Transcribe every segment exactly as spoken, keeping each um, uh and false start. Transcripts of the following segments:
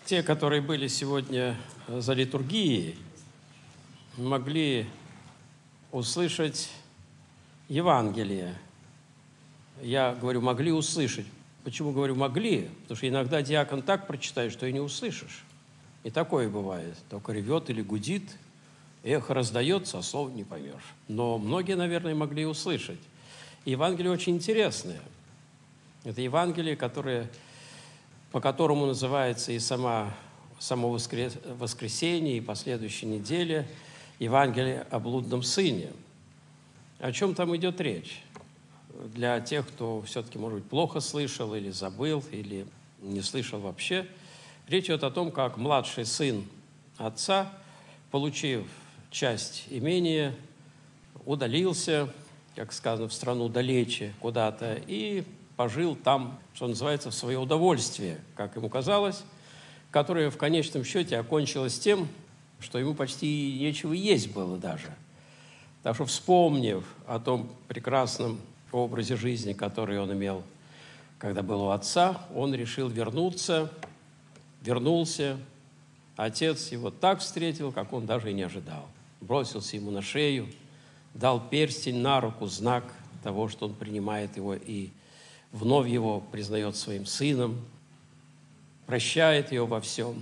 Те, которые были сегодня за литургией, могли услышать Евангелие. Я говорю, могли услышать. Почему говорю могли? Потому что иногда диакон так прочитает, что и не услышишь. И такое бывает. Только ревет или гудит, эхо раздается, а слов не поймешь. Но многие, наверное, могли услышать. И Евангелие очень интересное. Это Евангелие, которое, по которому называется и сама, само воскресенье, и последующая неделя Евангелие о блудном сыне. О чем там идет речь? Для тех, кто все-таки, может быть, плохо слышал или забыл, или не слышал вообще, речь идет о том, как младший сын отца, получив часть имения, удалился, как сказано, в страну далече куда-то, и пожил там, что называется, в свое удовольствие, как ему казалось, которое в конечном счете окончилось тем, что ему почти нечего есть было даже. Так что, вспомнив о том прекрасном образе жизни, который он имел, когда был у отца, он решил вернуться, вернулся. Отец его так встретил, как он даже и не ожидал. Бросился ему на шею, дал перстень на руку, знак того, что он принимает его и вновь его признает своим сыном, прощает его во всем.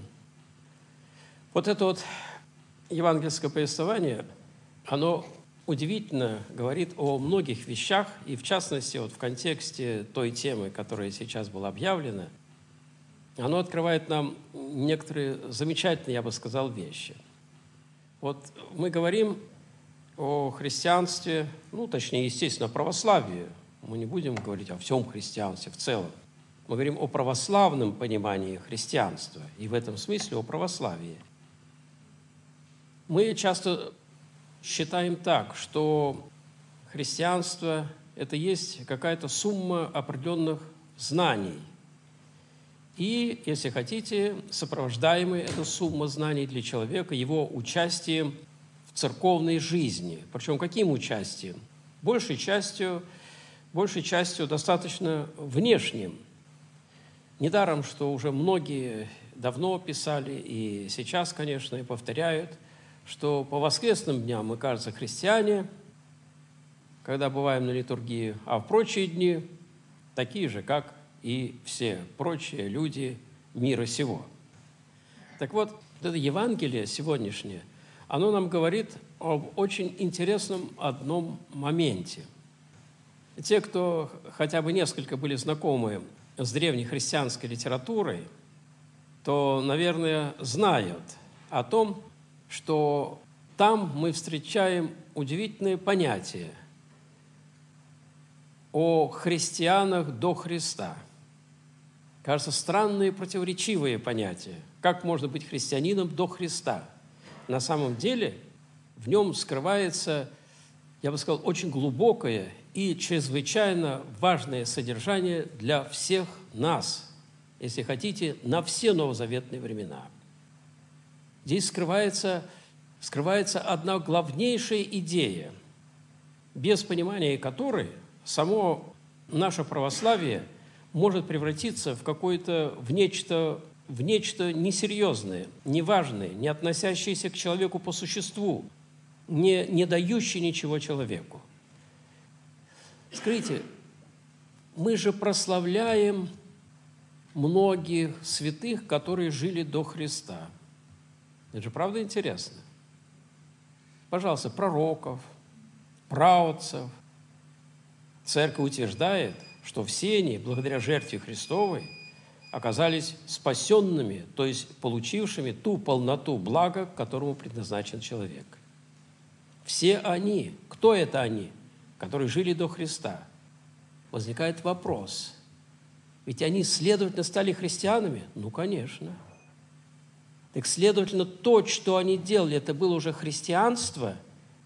Вот это вот евангельское повествование, оно удивительно говорит о многих вещах, и в частности, вот в контексте той темы, которая сейчас была объявлена, оно открывает нам некоторые замечательные, я бы сказал, вещи. Вот мы говорим о христианстве, ну, точнее, естественно, о православии. Мы не будем говорить о всем христианстве в целом. Мы говорим о православном понимании христианства, и в этом смысле о православии. Мы часто считаем так, что христианство – это есть какая-то сумма определенных знаний. И, если хотите, сопровождаемая эта сумма знаний для человека его участием в церковной жизни. Причем каким участием? Большей частью, большей частью достаточно внешним. Недаром, что уже многие давно писали, и сейчас, конечно, и повторяют, что по воскресным дням мы, кажется, христиане, когда бываем на литургии, а в прочие дни такие же, как и все прочие люди мира сего. Так вот, это Евангелие сегодняшнее, оно нам говорит об очень интересном одном моменте. Те, кто хотя бы несколько были знакомы с древнехристианской литературой, то, наверное, знают о том, что там мы встречаем удивительные понятия о христианах до Христа. Кажется, странные противоречивые понятия. Как можно быть христианином до Христа? На самом деле в нем скрывается, я бы сказал, очень глубокое и чрезвычайно важное содержание для всех нас, если хотите, на все новозаветные времена. Здесь скрывается, скрывается одна главнейшая идея, без понимания которой само наше православие может превратиться в какое-то, в нечто, в нечто несерьезное, неважное, не относящееся к человеку по существу, не, не дающее ничего человеку. Скажите, мы же прославляем многих святых, которые жили до Христа. Это же правда интересно. Пожалуйста, пророков, праотцев. Церковь утверждает, что все они, благодаря жертве Христовой, оказались спасенными, то есть получившими ту полноту блага, к которому предназначен человек. Все они, кто это они, которые жили до Христа? Возникает вопрос. Ведь они, следовательно, стали христианами? Ну, конечно. Так, следовательно, то, что они делали, это было уже христианство.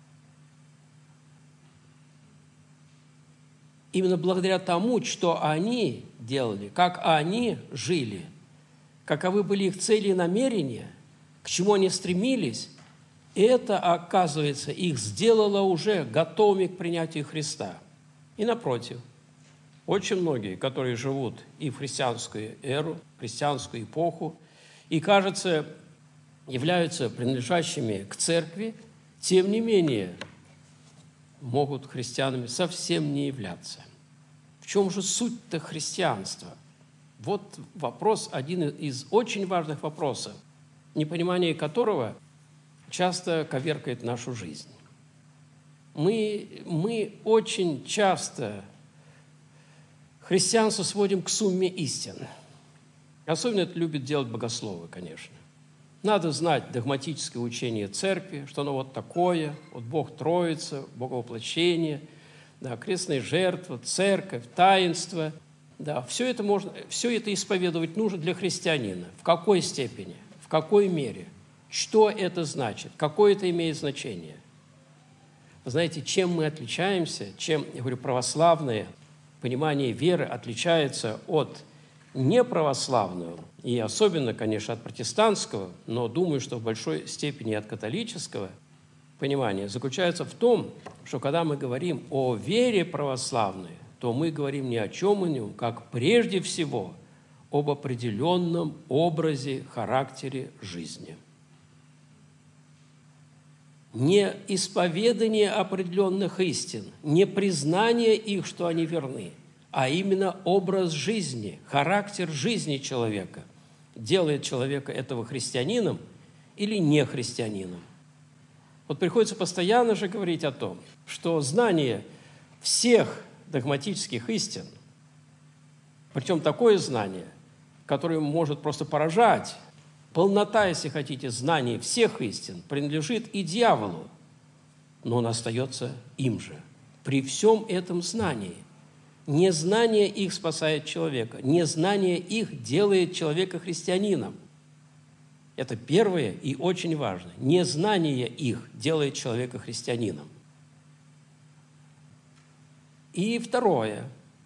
Именно благодаря тому, что они делали, как они жили, каковы были их цели и намерения, к чему они стремились, это, оказывается, их сделало уже готовыми к принятию Христа. И напротив, очень многие, которые живут и в христианскую эру, в христианскую эпоху, и, кажется, являются принадлежащими к церкви, тем не менее могут христианами совсем не являться. В чем же суть-то христианства? Вот вопрос, один из очень важных вопросов, непонимание которого часто коверкает нашу жизнь. Мы, мы очень часто христианство сводим к сумме истин. Особенно это любят делать богословы, конечно. Надо знать догматическое учение церкви, что оно вот такое, вот Бог Троица, Боговоплощение, да, крестная жертва, церковь, таинство. Да, все это можно, все это исповедовать нужно для христианина. В какой степени, в какой мере, что это значит, какое это имеет значение. Вы знаете, чем мы отличаемся, чем, я говорю, православное понимание веры отличается от неправославного, и особенно, конечно, от протестантского, но думаю, что в большой степени от католического понимания, заключается в том, что когда мы говорим о вере православной, то мы говорим ни о чем ином, как прежде всего об определенном образе, характере жизни. Не исповедание определенных истин, не признание их, что они верны, а именно образ жизни, характер жизни человека делает человека этого христианином или не христианином. Вот приходится постоянно же говорить о том, что знание всех догматических истин, причем такое знание, которое может просто поражать, полнота, если хотите, знаний всех истин принадлежит и дьяволу, но он остается им же. При всем этом знании незнание их спасает человека, незнание их делает человека христианином. Это первое и очень важно. Незнание их делает человека христианином. И второе.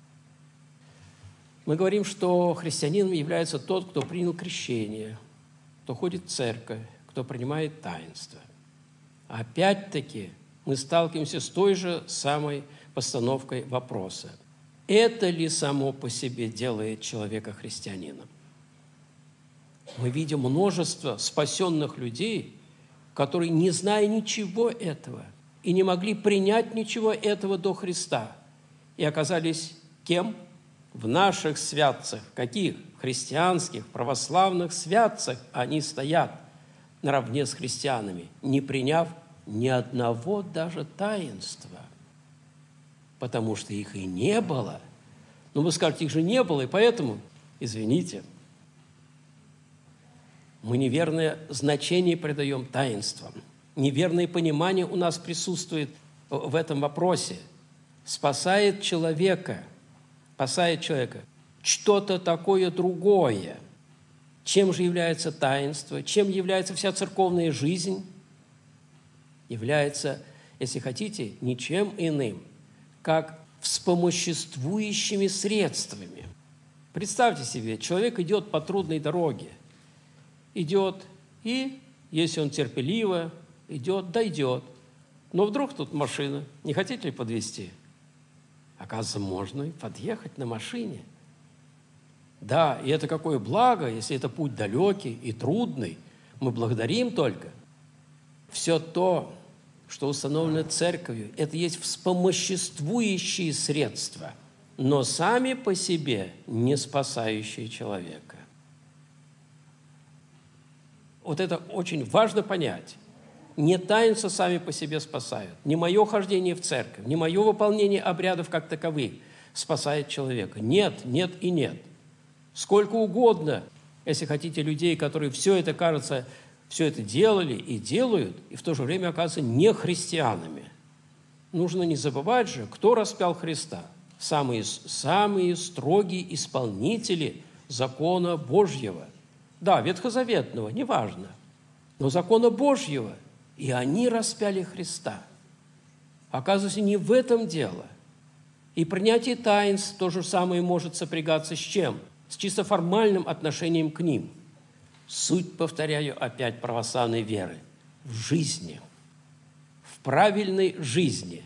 Мы говорим, что христианином является тот, кто принял крещение, кто ходит в церковь, кто принимает таинство. Опять-таки мы сталкиваемся с той же самой постановкой вопроса. Это ли само по себе делает человека христианином? Мы видим множество спасенных людей, которые, не зная ничего этого, и не могли принять ничего этого до Христа, и оказались кем? В наших святцах. Каких? Христианских, православных святцах они стоят наравне с христианами, не приняв ни одного даже таинства, потому что их и не было. Но вы скажете, их же не было, и поэтому, извините, мы неверное значение придаем таинствам. Неверное понимание у нас присутствует в этом вопросе. Спасает человека, спасает человека что-то такое другое. Чем же является таинство? Чем является вся церковная жизнь? Является, если хотите, ничем иным, как вспомоществующими средствами. Представьте себе, человек идет по трудной дороге, идет, и, если он терпеливо идет, дойдет. Но вдруг тут машина, не хотите ли подвезти? Оказывается, можно и подъехать на машине. Да, и это какое благо, если это путь далекий и трудный. Мы благодарим только. Все то, что установлено церковью, это есть вспомоществующие средства, но сами по себе не спасающие человека. Вот это очень важно понять. Не таинства сами по себе спасают. Не мое хождение в церковь, не мое выполнение обрядов как таковых спасает человека. Нет, нет и нет. Сколько угодно, если хотите, людей, которые все это, кажется, все это делали и делают, и в то же время оказываются не христианами. Нужно не забывать же, кто распял Христа. Самые, самые строгие исполнители закона Божьего. Да, ветхозаветного, неважно, но закона Божьего. И они распяли Христа. Оказывается, не в этом дело. И принятие таинств то же самое может сопрягаться с чем? С чисто формальным отношением к ним. Суть, повторяю, опять православной веры в жизни, в правильной жизни.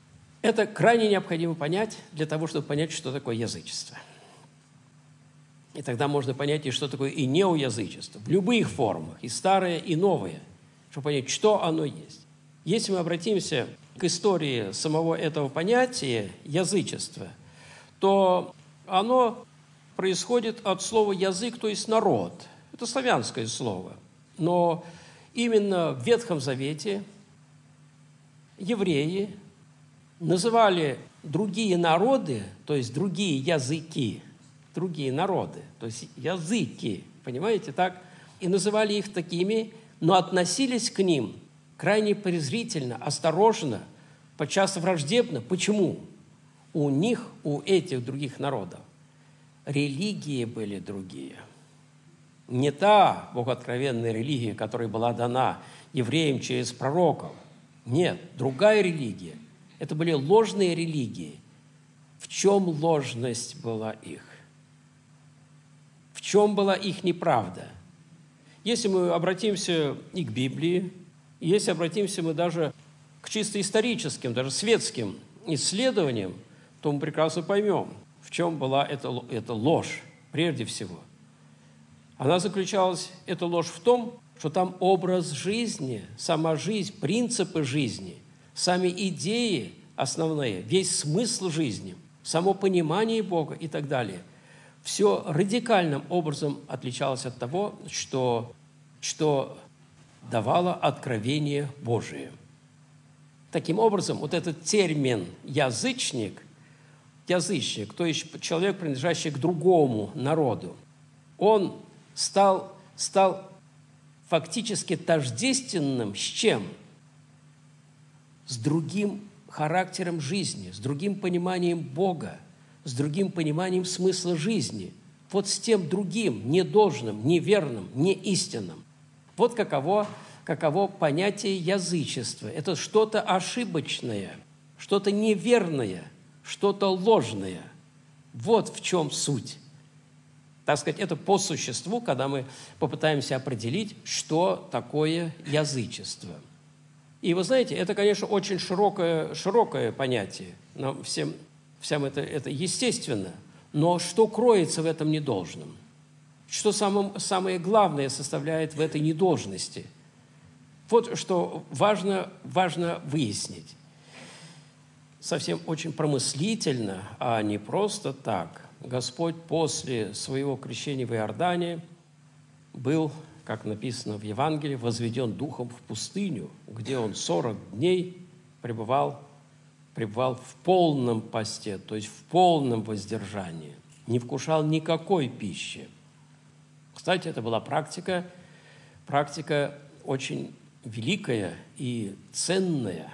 Это крайне необходимо понять для того, чтобы понять, что такое язычество. И тогда можно понять, и что такое и неоязычество в любых формах, и старое, и новое, чтобы понять, что оно есть. Если мы обратимся к истории самого этого понятия язычества, то оно происходит от слова «язык», то есть «народ». Это славянское слово. Но именно в Ветхом Завете евреи называли другие народы, то есть другие языки, другие народы, то есть языки, понимаете, так? И называли их такими, но относились к ним крайне презрительно, осторожно, подчас враждебно. Почему? У них, у этих других народов, религии были другие. Не та богооткровенная религия, которая была дана евреям через пророков. Нет, другая религия. Это были ложные религии. В чем ложность была их? В чем была их неправда? Если мы обратимся и к Библии, и если обратимся мы даже к чисто историческим, даже светским исследованиям, то мы прекрасно поймем, в чем была эта, эта ложь прежде всего. Она заключалась, эта ложь, в том, что там образ жизни, сама жизнь, принципы жизни, сами идеи основные, весь смысл жизни, само понимание Бога и так далее, все радикальным образом отличалось от того, что, что давало откровение Божие. Таким образом, вот этот термин «язычник», язычник, то есть человек, принадлежащий к другому народу, он стал, стал фактически тождественным с чем? С другим характером жизни, с другим пониманием Бога, с другим пониманием смысла жизни. Вот с тем другим, недолжным, неверным, неистинным. Вот каково, каково понятие язычества. Это что-то ошибочное, что-то неверное, что-то ложное. Вот в чем суть. Так сказать, это по существу, когда мы попытаемся определить, что такое язычество. И вы знаете, это, конечно, очень широкое, широкое понятие. Нам всем, всем это, это естественно. Но что кроется в этом недолжном? Что самым, самое главное составляет в этой недолжности? Вот что важно, важно выяснить. Совсем очень промыслительно, а не просто так. Господь после своего крещения в Иордане был, как написано в Евангелии, возведен Духом в пустыню, где Он сорок дней пребывал, пребывал в полном посте, то есть в полном воздержании, не вкушал никакой пищи. Кстати, это была практика, практика очень великая и ценная,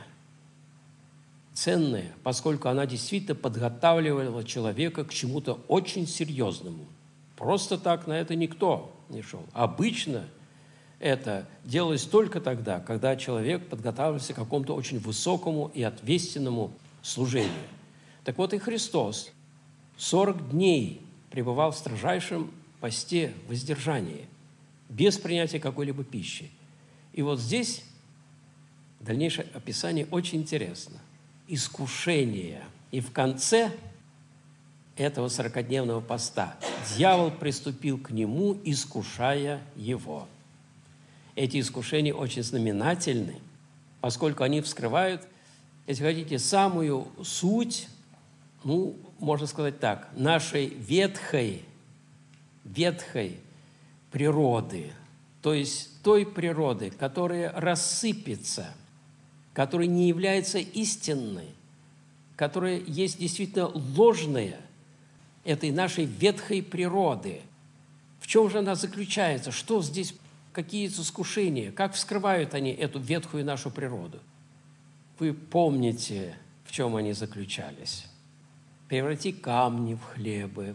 ценная, поскольку она действительно подготавливала человека к чему-то очень серьезному. Просто так на это никто не шел. Обычно это делалось только тогда, когда человек подготавливался к какому-то очень высокому и ответственному служению. Так вот и Христос сорок дней пребывал в строжайшем посте, воздержании, без принятия какой-либо пищи. И вот здесь дальнейшее описание очень интересно. Искушение. И в конце этого сорокадневного поста дьявол приступил к нему, искушая его. Эти искушения очень знаменательны, поскольку они вскрывают, если хотите, самую суть, ну, можно сказать так, нашей ветхой, ветхой природы, то есть той природы, которая рассыпется, которая не является истинной, которая есть действительно ложная, этой нашей ветхой природы. В чем же она заключается? Что здесь, какие искушения? Как вскрывают они эту ветхую нашу природу? Вы помните, в чем они заключались? Преврати камни в хлебы.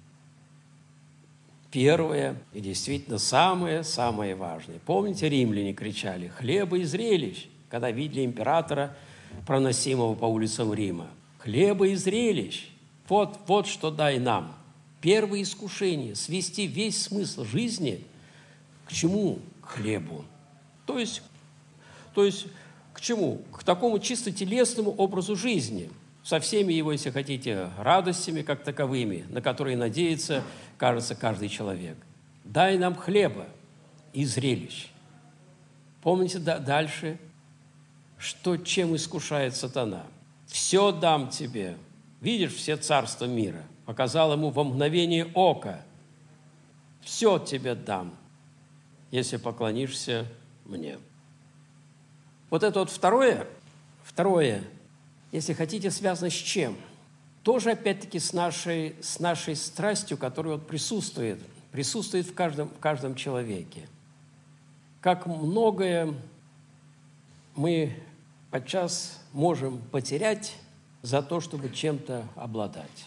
Первое и действительно самое-самое важное. Помните, римляне кричали «хлеба и зрелищ», когда видели императора, проносимого по улицам Рима. «Хлеба и зрелищ». Вот, вот что дай нам. Первое искушение – свести весь смысл жизни к чему? К хлебу. То есть, то есть к чему? К такому чисто телесному образу жизни. со всеми его, если хотите, радостями как таковыми, на которые надеется, кажется, каждый человек. Дай нам хлеба и зрелищ. Помните да, дальше, что чем искушает сатана? Все дам тебе. Видишь все царства мира. Показал ему во мгновение ока. Все тебе дам, если поклонишься мне. Вот это вот второе, второе, если хотите, связано с чем? Тоже, опять-таки, с нашей, с нашей страстью, которая вот присутствует, присутствует в каждом, в каждом человеке. Как многое мы подчас можем потерять за то, чтобы чем-то обладать.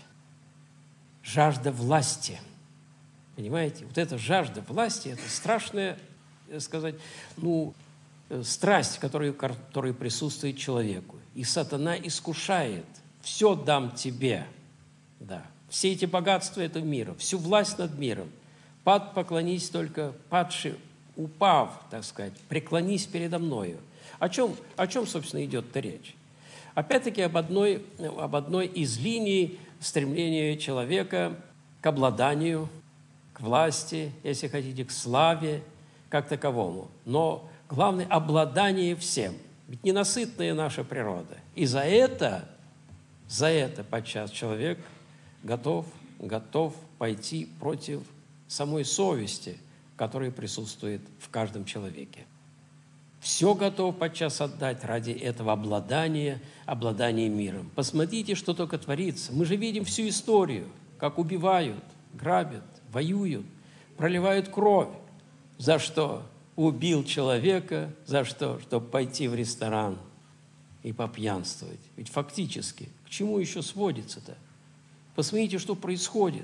Жажда власти. Понимаете? Вот эта жажда власти – это страшная, сказать, ну, страсть, которая, которая присутствует человеку. И сатана искушает. Все дам тебе. Да. Все эти богатства этого мира, всю власть над миром. Пад, поклонись только, падший, упав, так сказать, преклонись передо мною. О чем, о чем собственно, идет-то речь? Опять-таки об одной, об одной из линий стремления человека к обладанию, к власти, если хотите, к славе как таковому. Но главное – обладание всем. Ведь ненасытная наша природа. И за это, за это подчас человек готов, готов пойти против самой совести, которая присутствует в каждом человеке. Все готов подчас отдать ради этого обладания, обладания миром. Посмотрите, что только творится. Мы же видим всю историю, как убивают, грабят, воюют, проливают кровь. За что? Убил человека, за что? Чтобы пойти в ресторан и попьянствовать. Ведь фактически, к чему еще сводится-то? Посмотрите, что происходит.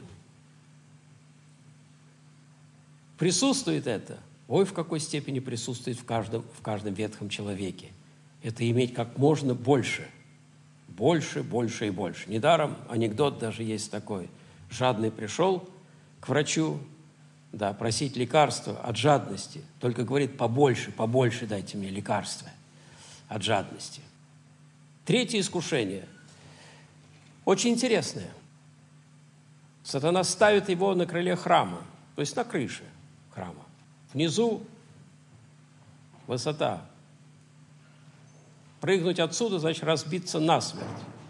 Присутствует это. Ой, в какой степени присутствует в каждом, в каждом ветхом человеке. Это иметь как можно больше. Больше, больше и больше. Недаром анекдот даже есть такой. Жадный пришел к врачу, да, просить лекарства от жадности. Только говорит, побольше, побольше дайте мне лекарства от жадности. Третье искушение. Очень интересное. Сатана ставит его на крыле храма, то есть на крыше храма. Внизу высота. Прыгнуть отсюда, значит, разбиться насмерть.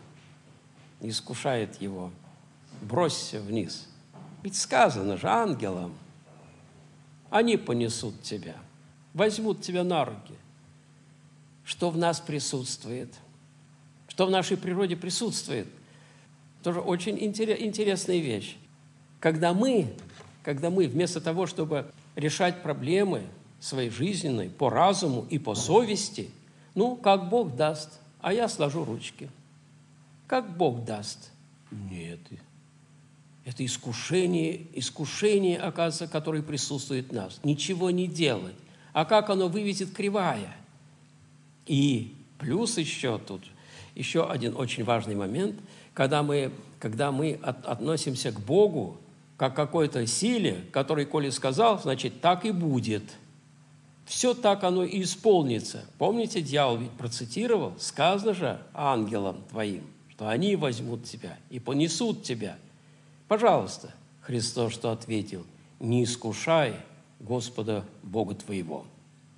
Искушает его. Бросься вниз. Ведь сказано же ангелам, они понесут тебя, возьмут тебя на руки. Что в нас присутствует? Что в нашей природе присутствует? Тоже очень интересная вещь. Когда мы, когда мы вместо того, чтобы решать проблемы своей жизненной по разуму и по совести, ну, как Бог даст, а я сложу ручки. Как Бог даст? Нет. Это искушение, искушение, оказывается, которое присутствует в нас. Ничего не делать. А как оно выведет кривая? И плюс еще тут, еще один очень важный момент, когда мы, когда мы от, относимся к Богу, как к какой-то силе, который, коли сказал, значит, так и будет. Все так оно и исполнится. Помните, дьявол ведь процитировал, сказано же ангелам твоим, что они возьмут тебя и понесут тебя. Пожалуйста, Христос что ответил? Не искушай Господа Бога твоего.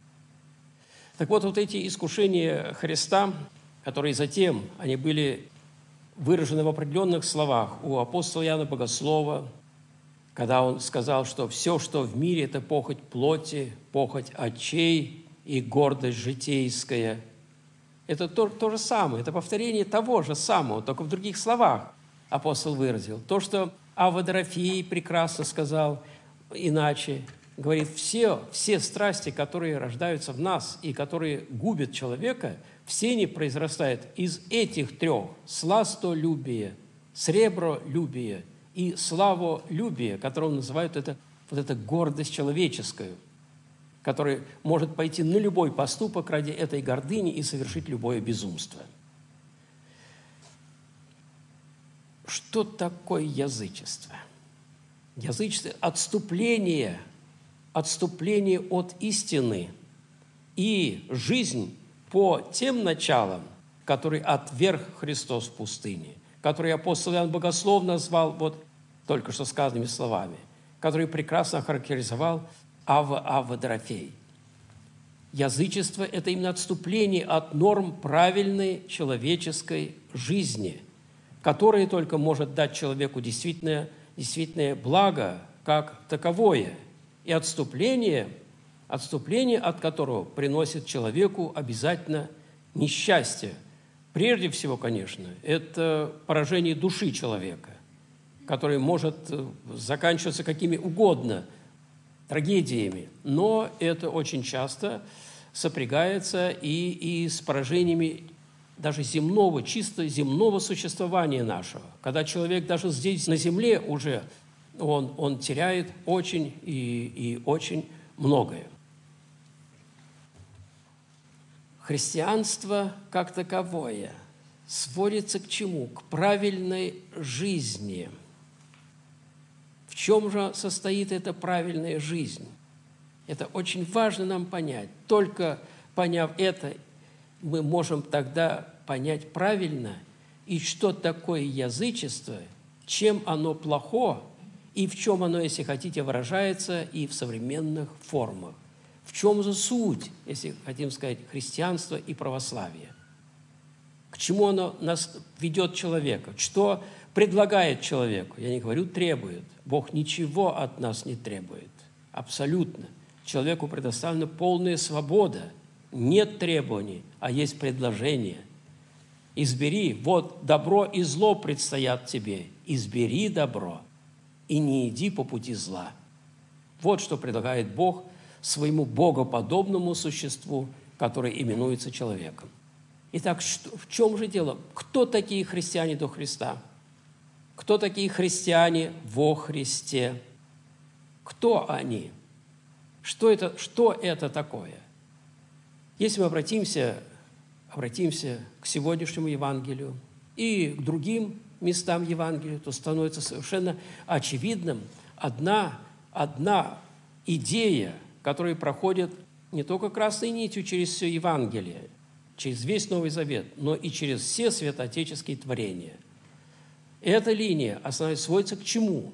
Так вот, вот эти искушения Христа, которые затем, они были выражены в определенных словах у апостола Иоанна Богослова, когда он сказал, что все, что в мире, это похоть плоти, похоть очей и гордость житейская. Это то, то же самое, это повторение того же самого, только в других словах апостол выразил. То, что Авва Дорофей прекрасно сказал иначе, говорит, все, все страсти, которые рождаются в нас и которые губят человека, все они произрастают из этих трех – сластолюбие, сребролюбие и славолюбие, которое называют это, вот это гордость человеческую, которая может пойти на любой поступок ради этой гордыни и совершить любое безумство. Что такое язычество? Язычество – отступление, отступление от истины и жизнь по тем началам, который отверг Христос в пустыне, который апостол Иоанн Богослов назвал вот только что сказанными словами, который прекрасно охарактеризовал Авва Авва Дорофей. Язычество – это именно отступление от норм правильной человеческой жизни, которая только может дать человеку действительное, действительное благо как таковое, и отступление, отступление от которого приносит человеку обязательно несчастье. Прежде всего, конечно, это поражение души человека, которое может заканчиваться какими угодно трагедиями, но это очень часто сопрягается и, и с поражениями даже земного, чисто земного существования нашего, когда человек даже здесь, на земле, уже он, он теряет очень и, и очень многое. Христианство как таковое сводится к чему? К правильной жизни. В чем же состоит эта правильная жизнь? Это очень важно нам понять. Только поняв это, мы можем тогда понять правильно, и что такое язычество, чем оно плохо, и в чем оно, если хотите, выражается и в современных формах. В чем же суть, если хотим сказать, христианства и православия? К чему оно нас ведет человека? Что предлагает человеку? Я не говорю требует. Бог ничего от нас не требует. Абсолютно. Человеку предоставлена полная свобода. Нет требований, а есть предложение. Избери, вот добро и зло предстоят тебе. Избери добро и не иди по пути зла. Вот что предлагает Бог своему богоподобному существу, которое именуется человеком. Итак, что, в чем же дело? Кто такие христиане до Христа? Кто такие христиане во Христе? Кто они? Что это, что это такое? Если мы обратимся, обратимся к сегодняшнему Евангелию и к другим местам Евангелия, то становится совершенно очевидным одна, одна идея, которая проходит не только красной нитью через все Евангелие, через весь Новый Завет, но и через все святоотеческие творения. Эта линия основная сводится к чему?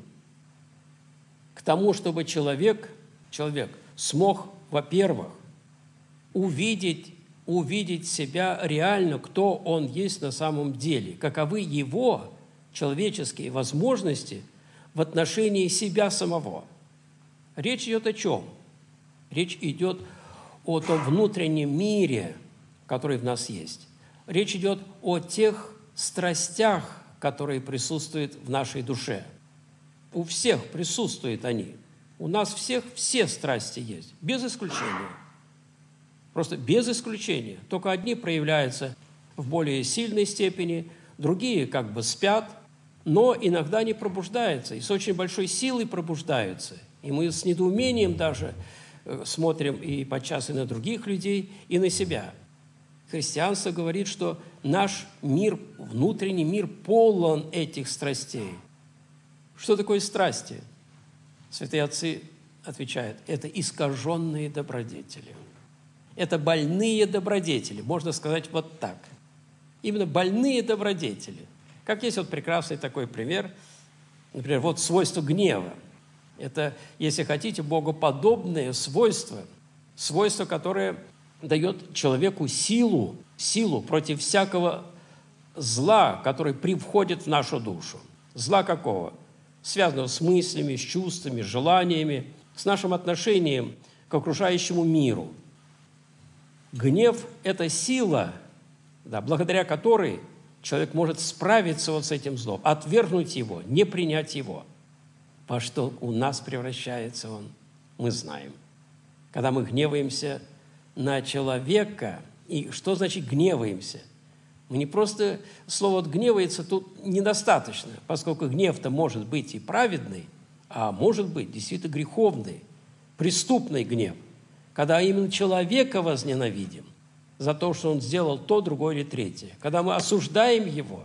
К тому, чтобы человек, человек смог, во-первых, увидеть, увидеть себя реально, кто он есть на самом деле, каковы его человеческие возможности в отношении себя самого. Речь идет о чем? Речь идет о том внутреннем мире, который в нас есть. Речь идет о тех страстях, которые присутствуют в нашей душе. У всех присутствуют они. У нас всех все страсти есть, без исключения. Просто без исключения. Только одни проявляются в более сильной степени, другие как бы спят, но иногда не пробуждаются, и с очень большой силой пробуждаются. И мы с недоумением даже смотрим и подчас и на других людей, и на себя. Христианство говорит, что наш мир, внутренний мир полон этих страстей. Что такое страсти? Святые отцы отвечают, это искаженные добродетели. Это больные добродетели, можно сказать вот так. Именно больные добродетели. Как есть вот прекрасный такой пример, например, вот свойство гнева. Это, если хотите, богоподобное свойство, свойство, которое дает человеку силу, силу против всякого зла, который привходит в нашу душу. Зла какого? Связанного с мыслями, с чувствами, с желаниями, с нашим отношением к окружающему миру. Гнев – это сила, да, благодаря которой человек может справиться вот с этим злом, отвергнуть его, не принять его. Во что у нас превращается он, мы знаем. Когда мы гневаемся на человека, и что значит гневаемся? Мы не просто, слово «гневается» тут недостаточно, поскольку гнев-то может быть и праведный, а может быть действительно греховный, преступный гнев, когда именно человека возненавидим за то, что он сделал то, другое или третье, когда мы осуждаем его.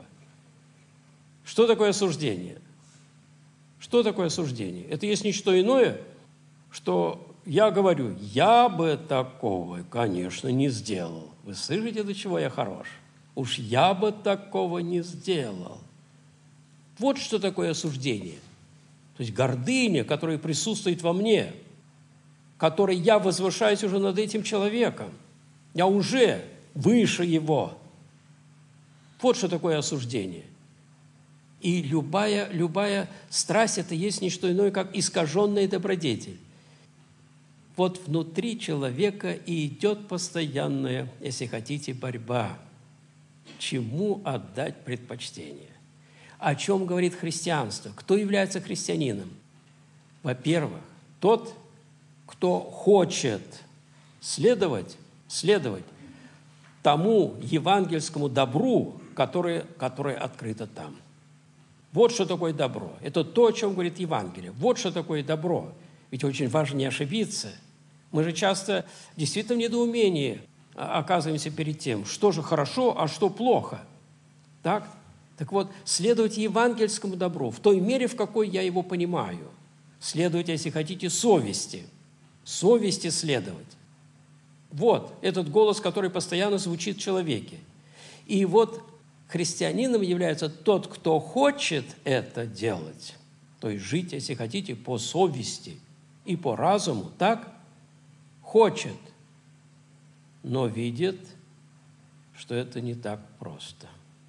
Что такое осуждение? Что такое осуждение? Это есть не что иное, что я говорю, я бы такого, конечно, не сделал. Вы слышите, до чего я хорош? Уж я бы такого не сделал. Вот что такое осуждение. То есть гордыня, которая присутствует во мне, которой я возвышаюсь уже над этим человеком. Я уже выше его. Вот что такое осуждение. И любая, любая страсть – это есть не что иное, как искаженная добродетель. Вот внутри человека и идет постоянная, если хотите, борьба. Чему отдать предпочтение? О чем говорит христианство? Кто является христианином? Во-первых, тот, кто хочет следовать, следовать тому евангельскому добру, которое, которое открыто там. Вот что такое добро. Это то, о чем говорит Евангелие. Вот что такое добро. Ведь очень важно не ошибиться. Мы же часто действительно в недоумении оказываемся перед тем, что же хорошо, а что плохо. Так? Так вот, следовать евангельскому добру в той мере, в какой я его понимаю. Следовать, если хотите, совести. Совести следовать. Вот этот голос, который постоянно звучит в человеке. И вот христианином является тот, кто хочет это делать, то есть жить, если хотите, по совести и по разуму, так? Хочет, но видит, что это не так просто.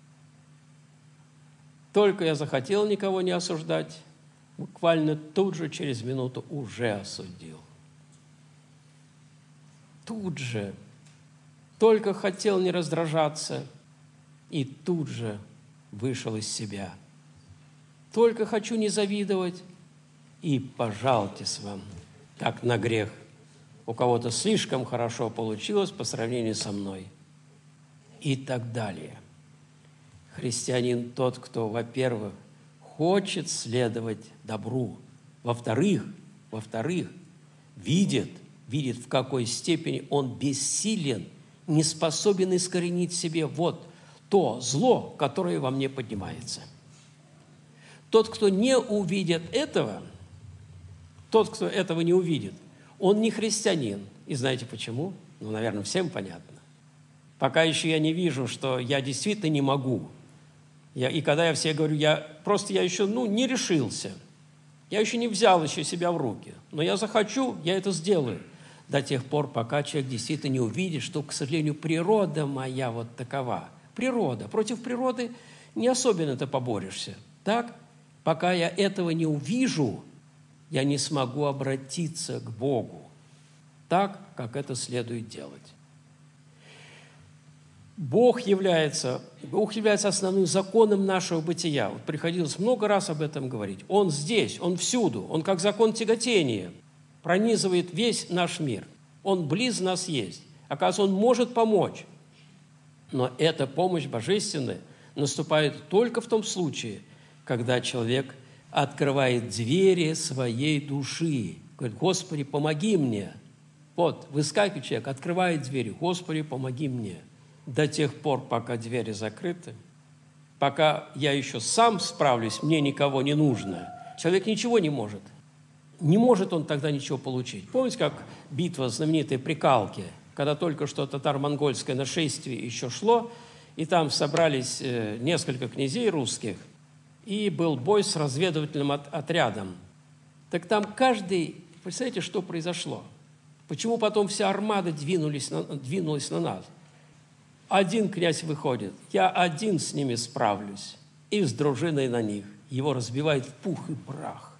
Только я захотел никого не осуждать, буквально тут же, через минуту, уже осудил. Тут же. Только хотел не раздражаться, и тут же вышел из себя. Только хочу не завидовать, и пожалтесь вам, как на грех. У кого-то слишком хорошо получилось по сравнению со мной. И так далее. Христианин тот, кто, во-первых, хочет следовать добру. Во-вторых, во-вторых, видит, видит, в какой степени он бессилен, не способен искоренить в себе вот то зло, которое во мне поднимается. Тот, кто не увидит этого, тот, кто этого не увидит, он не христианин. И знаете почему? Ну, наверное, всем понятно. Пока еще я не вижу, что я действительно не могу. Я, и когда я все говорю, я просто я еще ну, не решился. Я еще не взял еще себя в руки. Но я захочу, я это сделаю. До тех пор, пока человек действительно не увидит, что, к сожалению, природа моя вот такова. Природа. Против природы не особенно-то поборешься. Так? Пока я этого не увижу, я не смогу обратиться к Богу так, как это следует делать. Бог является, Бог является основным законом нашего бытия. Вот приходилось много раз об этом говорить. Он здесь, Он всюду. Он как закон тяготения пронизывает весь наш мир. Он близ нас есть. Оказывается, Он может помочь. Но эта помощь божественная наступает только в том случае, когда человек открывает двери своей души. Говорит, Господи, помоги мне. Вот, выскакивает человек, открывает двери. Господи, помоги мне. До тех пор, пока двери закрыты, пока я еще сам справлюсь, мне никого не нужно. Человек ничего не может. Не может он тогда ничего получить. Помните, как битва знаменитой при Калке, когда только что татаро-монгольское нашествие еще шло, и там собрались несколько князей русских, и был бой с разведывательным отрядом. Так там каждый... Представляете, что произошло? Почему потом вся армада двинулись на, двинулась на нас? Один князь выходит, я один с ними справлюсь, и с дружиной на них. Его разбивает в пух и прах.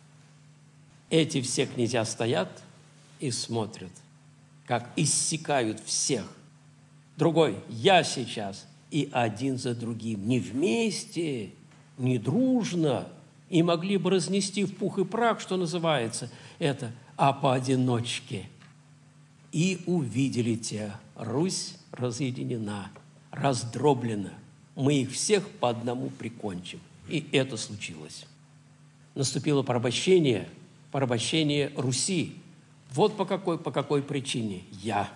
Эти все князья стоят и смотрят, как иссякают всех. Другой, я сейчас, и один за другим, не вместе, не дружно, и могли бы разнести в пух и прах, что называется, это, а поодиночке. И увидели те, Русь разъединена, раздроблена. Мы их всех по одному прикончим. И это случилось. Наступило порабощение, порабощение Руси. Вот по какой, по какой причине я.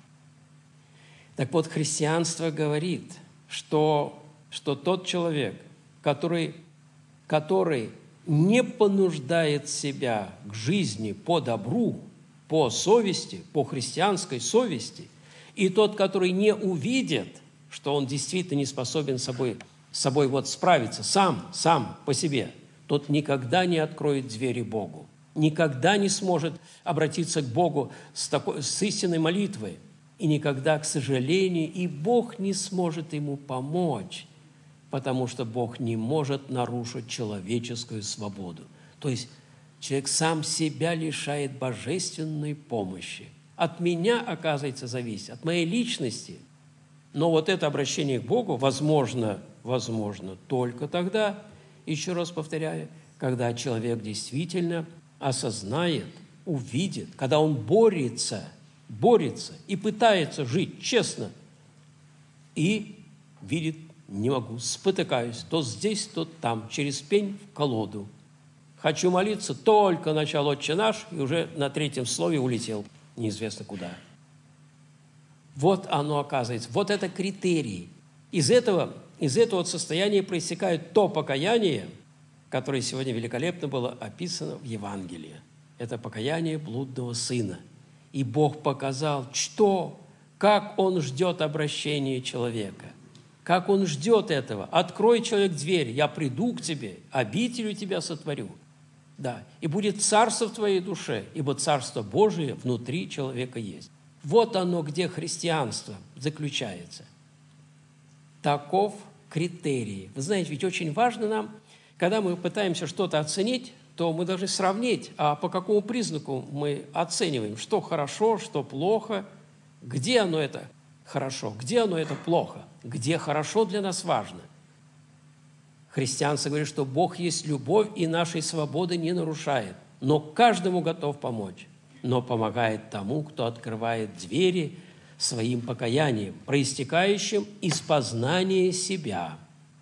Так вот, христианство говорит, что, что тот человек, который, который не понуждает себя к жизни по добру, по совести, по христианской совести, и тот, который не увидит, что он действительно не способен с собой, с собой вот справиться сам, сам по себе, тот никогда не откроет двери Богу, никогда не сможет обратиться к Богу с, такой, с истинной молитвой, и никогда, к сожалению, и Бог не сможет ему помочь, потому что Бог не может нарушить человеческую свободу. То есть человек сам себя лишает божественной помощи. От меня, оказывается, зависит, от моей личности. Но вот это обращение к Богу возможно, возможно только тогда, еще раз повторяю, когда человек действительно осознает, увидит, когда он борется, борется и пытается жить честно, и видит, не могу, спотыкаюсь, то здесь, то там, через пень в колоду. Хочу молиться, только начал «Отче наш», и уже на третьем слове улетел неизвестно куда. Вот оно оказывается, вот это критерий. Из этого, из этого состояния проистекает то покаяние, которое сегодня великолепно было описано в Евангелии. Это покаяние блудного сына. И Бог показал, что, как Он ждет обращения человека, как Он ждет этого. «Открой, человек, дверь, я приду к тебе, обитель у тебя сотворю». Да, и будет царство в твоей душе, ибо царство Божие внутри человека есть. Вот оно, где христианство заключается. Таков критерий. Вы знаете, ведь очень важно нам, когда мы пытаемся что-то оценить, то мы должны сравнить, а по какому признаку мы оцениваем, что хорошо, что плохо, где оно это хорошо, где оно это плохо, где хорошо для нас важно. Христианство говорит, что Бог есть любовь и нашей свободы не нарушает, но каждому готов помочь, но помогает тому, кто открывает двери своим покаянием, проистекающим из познания себя.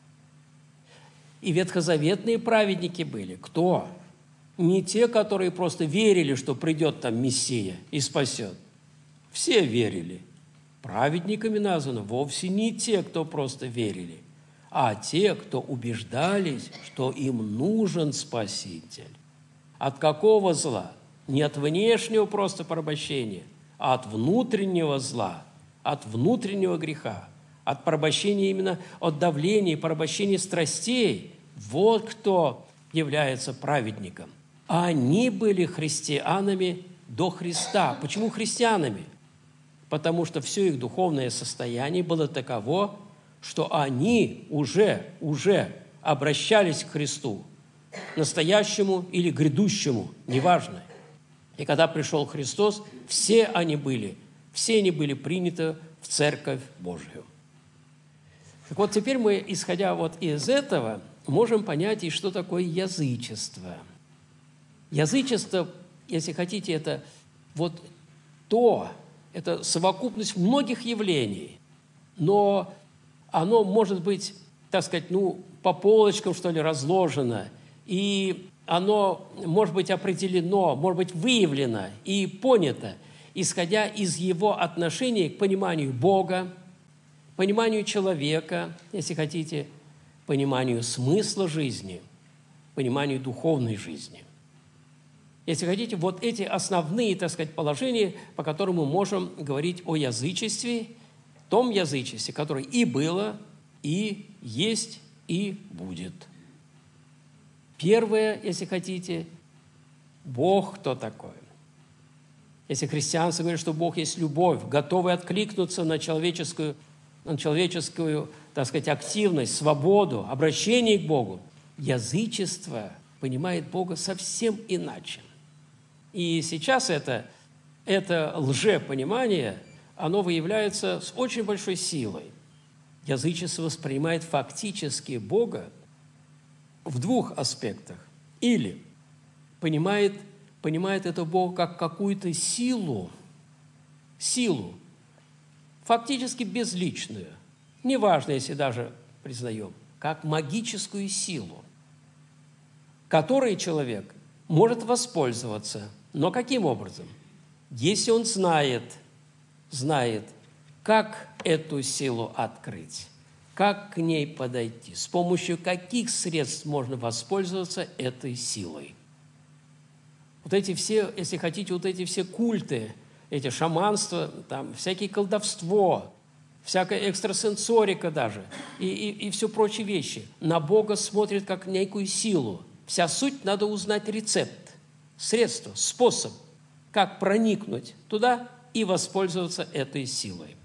И ветхозаветные праведники были. Кто? Не те, которые просто верили, что придет там Мессия и спасет. Все верили. Праведниками названы вовсе не те, кто просто верили, а те, кто убеждались, что им нужен Спаситель. От какого зла? Не от внешнего просто порабощения, а от внутреннего зла, от внутреннего греха, от порабощения именно, от давления, порабощения страстей. Вот кто является праведником. А они были христианами до Христа. Почему христианами? Потому что все их духовное состояние было таково, что они уже, уже обращались к Христу, настоящему или грядущему, неважно. И когда пришел Христос, все они были, все они были приняты в Церковь Божию. Так вот, теперь мы, исходя вот из этого, можем понять, и что такое язычество. Язычество, если хотите, это вот то, это совокупность многих явлений, но оно может быть, так сказать, ну, по полочкам, что ли, разложено, и оно может быть определено, может быть выявлено и понято, исходя из его отношения к пониманию Бога, пониманию человека, если хотите, пониманию смысла жизни, пониманию духовной жизни. Если хотите, вот эти основные, так сказать, положения, по которым мы можем говорить о язычестве, том язычестве, которое и было, и есть, и будет. Первое, если хотите, Бог кто такой? Если христианство говорит, что Бог есть любовь, готовый откликнуться на человеческую, на человеческую, так сказать, активность, свободу, обращение к Богу, язычество понимает Бога совсем иначе. И сейчас это, это лжепонимание, оно выявляется с очень большой силой. Язычество воспринимает фактически Бога в двух аспектах. Или понимает, понимает это Бога как какую-то силу, силу, фактически безличную, неважно, если даже признаем, как магическую силу, которой человек может воспользоваться. Но каким образом? Если он знает, знает, как эту силу открыть, как к ней подойти, с помощью каких средств можно воспользоваться этой силой. Вот эти все, если хотите, вот эти все культы, эти шаманства, там, всякие колдовство, всякая экстрасенсорика даже, и, и, и все прочие вещи. На Бога смотрит как некую силу. Вся суть – надо узнать рецепт, средство, способ, как проникнуть туда и воспользоваться этой силой.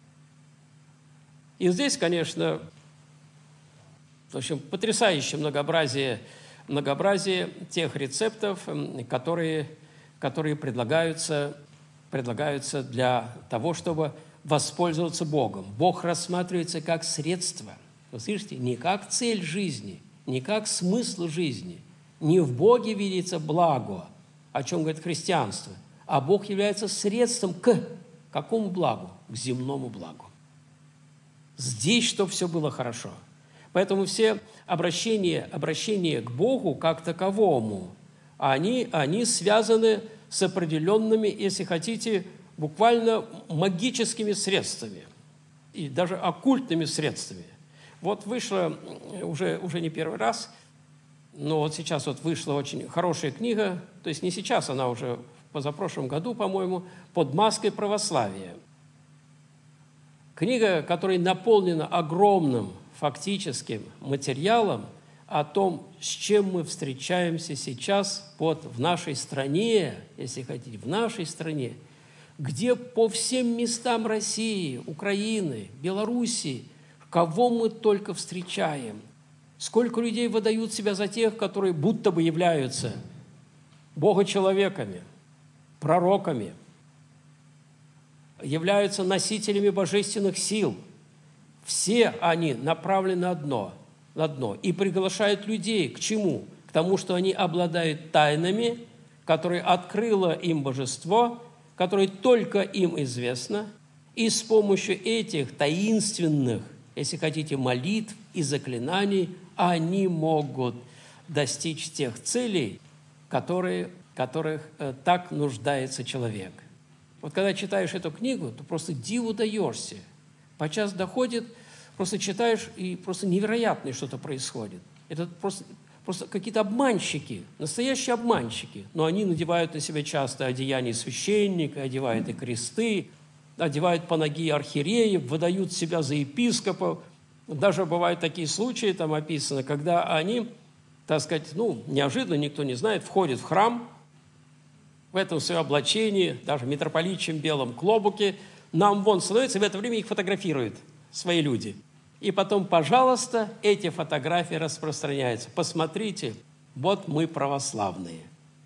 И здесь, конечно, в общем, потрясающее многообразие, многообразие тех рецептов, которые, которые предлагаются, предлагаются для того, чтобы воспользоваться Богом. Бог рассматривается как средство, вы слышите, не как цель жизни, не как смысл жизни. Не в Боге видится благо, о чем говорит христианство, а Бог является средством к какому благу? К земному благу. Здесь, чтобы все было хорошо. Поэтому все обращения, обращения к Богу как таковому, они, они связаны с определенными, если хотите, буквально магическими средствами и даже оккультными средствами. Вот вышло уже, уже не первый раз, но вот сейчас вот вышла очень хорошая книга, то есть не сейчас, она уже в позапрошлом году, по-моему, «Под маской православия». Книга, которая наполнена огромным фактическим материалом о том, с чем мы встречаемся сейчас вот в нашей стране, если хотите, в нашей стране, где по всем местам России, Украины, Белоруссии, кого мы только встречаем, сколько людей выдают себя за тех, которые будто бы являются богочеловеками, пророками, являются носителями божественных сил. Все они направлены на одно, на дно и приглашают людей к чему? К тому, что они обладают тайнами, которые открыло им божество, которые только им известно, и с помощью этих таинственных, если хотите, молитв и заклинаний они могут достичь тех целей, которые, которых э, так нуждается человек. Вот когда читаешь эту книгу, то просто диву даешься. Подчас доходит, просто читаешь, и просто невероятное что-то происходит. Это просто, просто какие-то обманщики, настоящие обманщики. Но они надевают на себя часто одеяния священника, одевают и кресты, одевают панагии архиереев, выдают себя за епископов. Даже бывают такие случаи, там описано, когда они, так сказать, ну, неожиданно, никто не знает, входят в храм, в этом своем облачении, даже митрополитчем белом клобуке, нам вон становится, и в это время их фотографируют свои люди. И потом, пожалуйста, эти фотографии распространяются. Посмотрите, вот мы православные.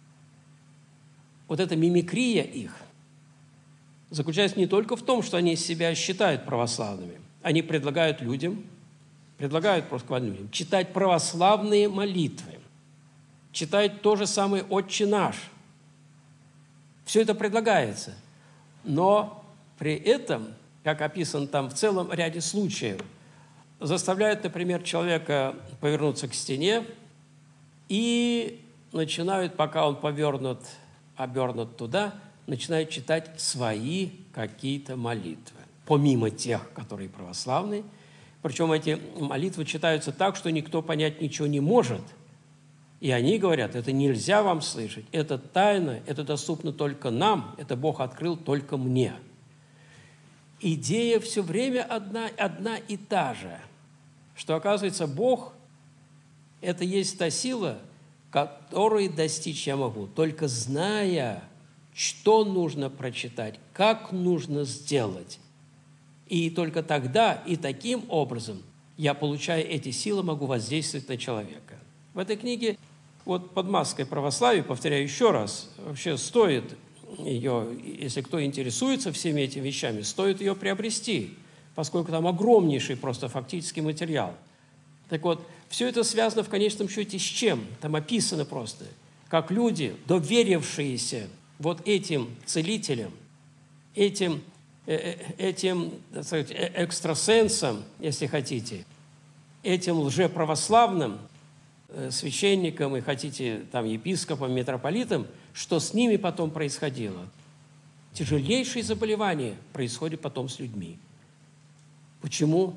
Вот эта мимикрия их заключается не только в том, что они себя считают православными. Они предлагают людям, предлагают просто людям читать православные молитвы, читать то же самое «Отче наш». Все это предлагается, но при этом, как описано там в целом ряде случаев, заставляют, например, человека повернуться к стене и начинают, пока он повернут, обернут туда, начинают читать свои какие-то молитвы, помимо тех, которые православные. Причем эти молитвы читаются так, что никто понять ничего не может. И они говорят, это нельзя вам слышать, это тайна, это доступно только нам, это Бог открыл только мне. Идея все время одна, одна и та же, что, оказывается, Бог – это есть та сила, которой достичь я могу, только зная, что нужно прочитать, как нужно сделать. И только тогда и таким образом я, получая эти силы, могу воздействовать на человека. В этой книге, вот «Под маской православия», повторяю еще раз, вообще стоит ее, если кто интересуется всеми этими вещами, стоит ее приобрести, поскольку там огромнейший просто фактический материал. Так вот, все это связано в конечном счете с чем? Там описано просто, как люди, доверившиеся вот этим целителям, этим, этим, так сказать, экстрасенсам, если хотите, этим лжеправославным священникам и, хотите, там, епископам, митрополитам, что с ними потом происходило. Тяжелейшие заболевания происходят потом с людьми. Почему?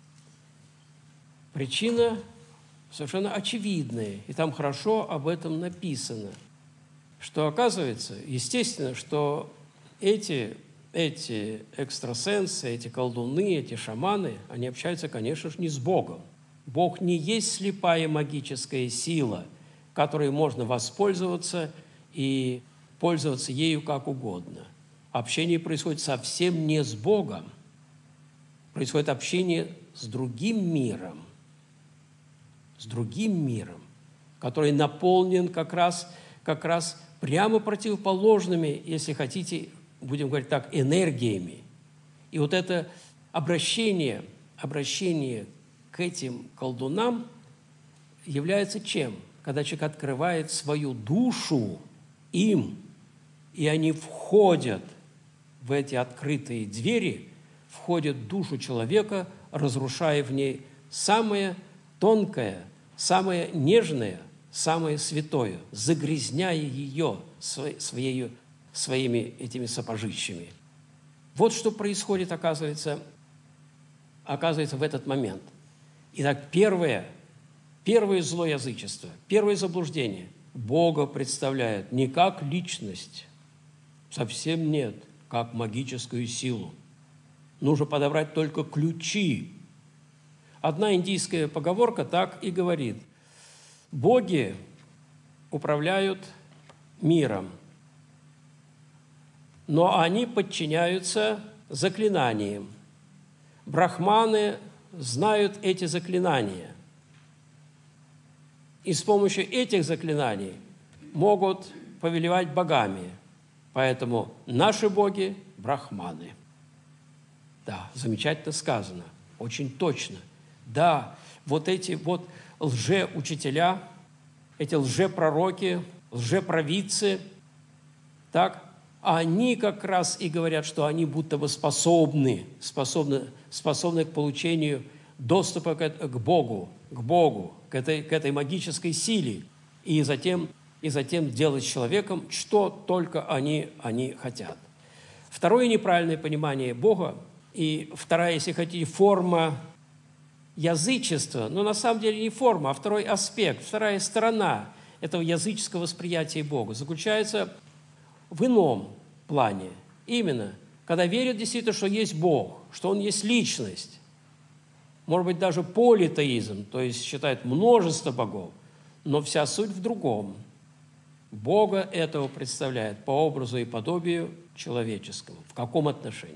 Причина совершенно очевидная, и там хорошо об этом написано, что, оказывается, естественно, что эти эти экстрасенсы, эти колдуны, эти шаманы, они общаются, конечно же, не с Богом. Бог не есть слепая магическая сила, которой можно воспользоваться и пользоваться ею как угодно. Общение происходит совсем не с Богом. Происходит общение с другим миром, с другим миром, который наполнен как раз, как раз прямо противоположными, если хотите, будем говорить так, энергиями. И вот это обращение, обращение к этим колдунам является чем? Когда человек открывает свою душу им, и они входят в эти открытые двери, входят в душу человека, разрушая в ней самое тонкое, самое нежное, самое святое, загрязняя ее своей, своими этими сапожищами. Вот что происходит, оказывается, оказывается в этот момент. Итак, первое, первое зло язычества, первое заблуждение Бога представляет не как личность, совсем нет, как магическую силу. Нужно подобрать только ключи. Одна индийская поговорка так и говорит: боги управляют миром, но они подчиняются заклинаниям. Брахманы знают эти заклинания, и с помощью этих заклинаний могут повелевать богами. Поэтому наши боги – брахманы. Да, замечательно сказано, очень точно. Да, вот эти вот лжеучителя, эти лжепророки, лжепровидцы, так, они как раз и говорят, что они будто бы способны, способны, способны к получению доступа к, к Богу, к Богу, к этой, к этой магической силе, и затем, и затем делать с человеком, что только они, они хотят. Второе неправильное понимание Бога, и вторая, если хотите, форма язычества, но на самом деле не форма, а второй аспект, вторая сторона этого языческого восприятия Бога заключается в ином плане. Именно, когда верят действительно, что есть Бог, что Он есть личность, может быть, даже политеизм, то есть считают множество богов, но вся суть в другом. Бога этого представляет по образу и подобию человеческому. В каком отношении?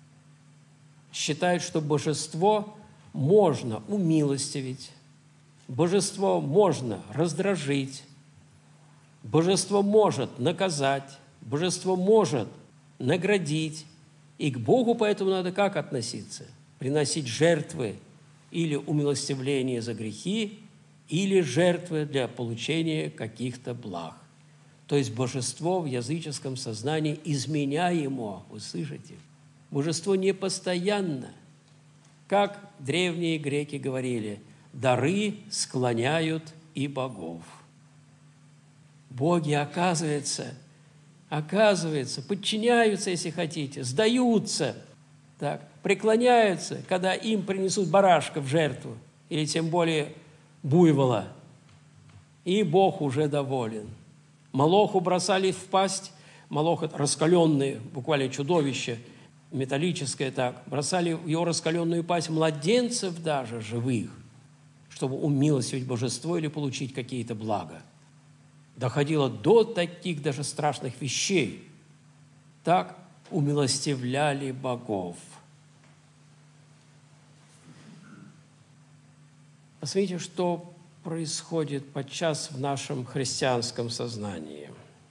Считают, что божество можно умилостивить, божество можно раздражить, божество может наказать, божество может наградить. И к Богу поэтому надо как относиться? Приносить жертвы или умилостивление за грехи, или жертвы для получения каких-то благ. То есть божество в языческом сознании изменяемо, вы слышите? Божество не постоянно. Как древние греки говорили, дары склоняют и богов. Боги, оказывается, оказывается, подчиняются, если хотите, сдаются, так, преклоняются, когда им принесут барашка в жертву, или тем более буйвола, и Бог уже доволен. Молоху бросали в пасть, Молох – это раскаленное, буквально чудовище, металлическое так, бросали в его раскаленную пасть младенцев даже живых, чтобы умилостивить божество или получить какие-то блага. Доходило до таких даже страшных вещей. Так умилостивляли богов. Посмотрите, что происходит подчас в нашем христианском сознании.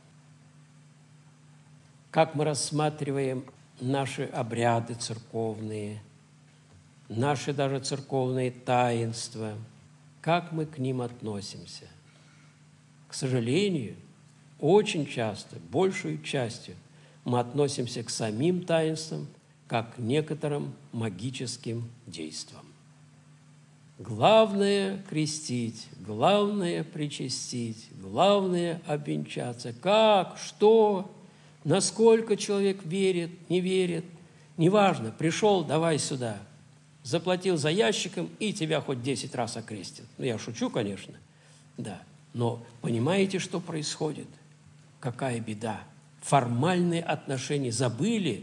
Как мы рассматриваем наши обряды церковные, наши даже церковные таинства, как мы к ним относимся. К сожалению, очень часто, большую частью, мы относимся к самим таинствам, как к некоторым магическим действиям. Главное – крестить, главное – причастить, главное – обвенчаться. Как, что, насколько человек верит, не верит, неважно, пришел, давай сюда, заплатил за ящиком, и тебя хоть десять раз окрестят. Ну, я шучу, конечно, да. Но понимаете, что происходит? Какая беда? Формальные отношения забыли,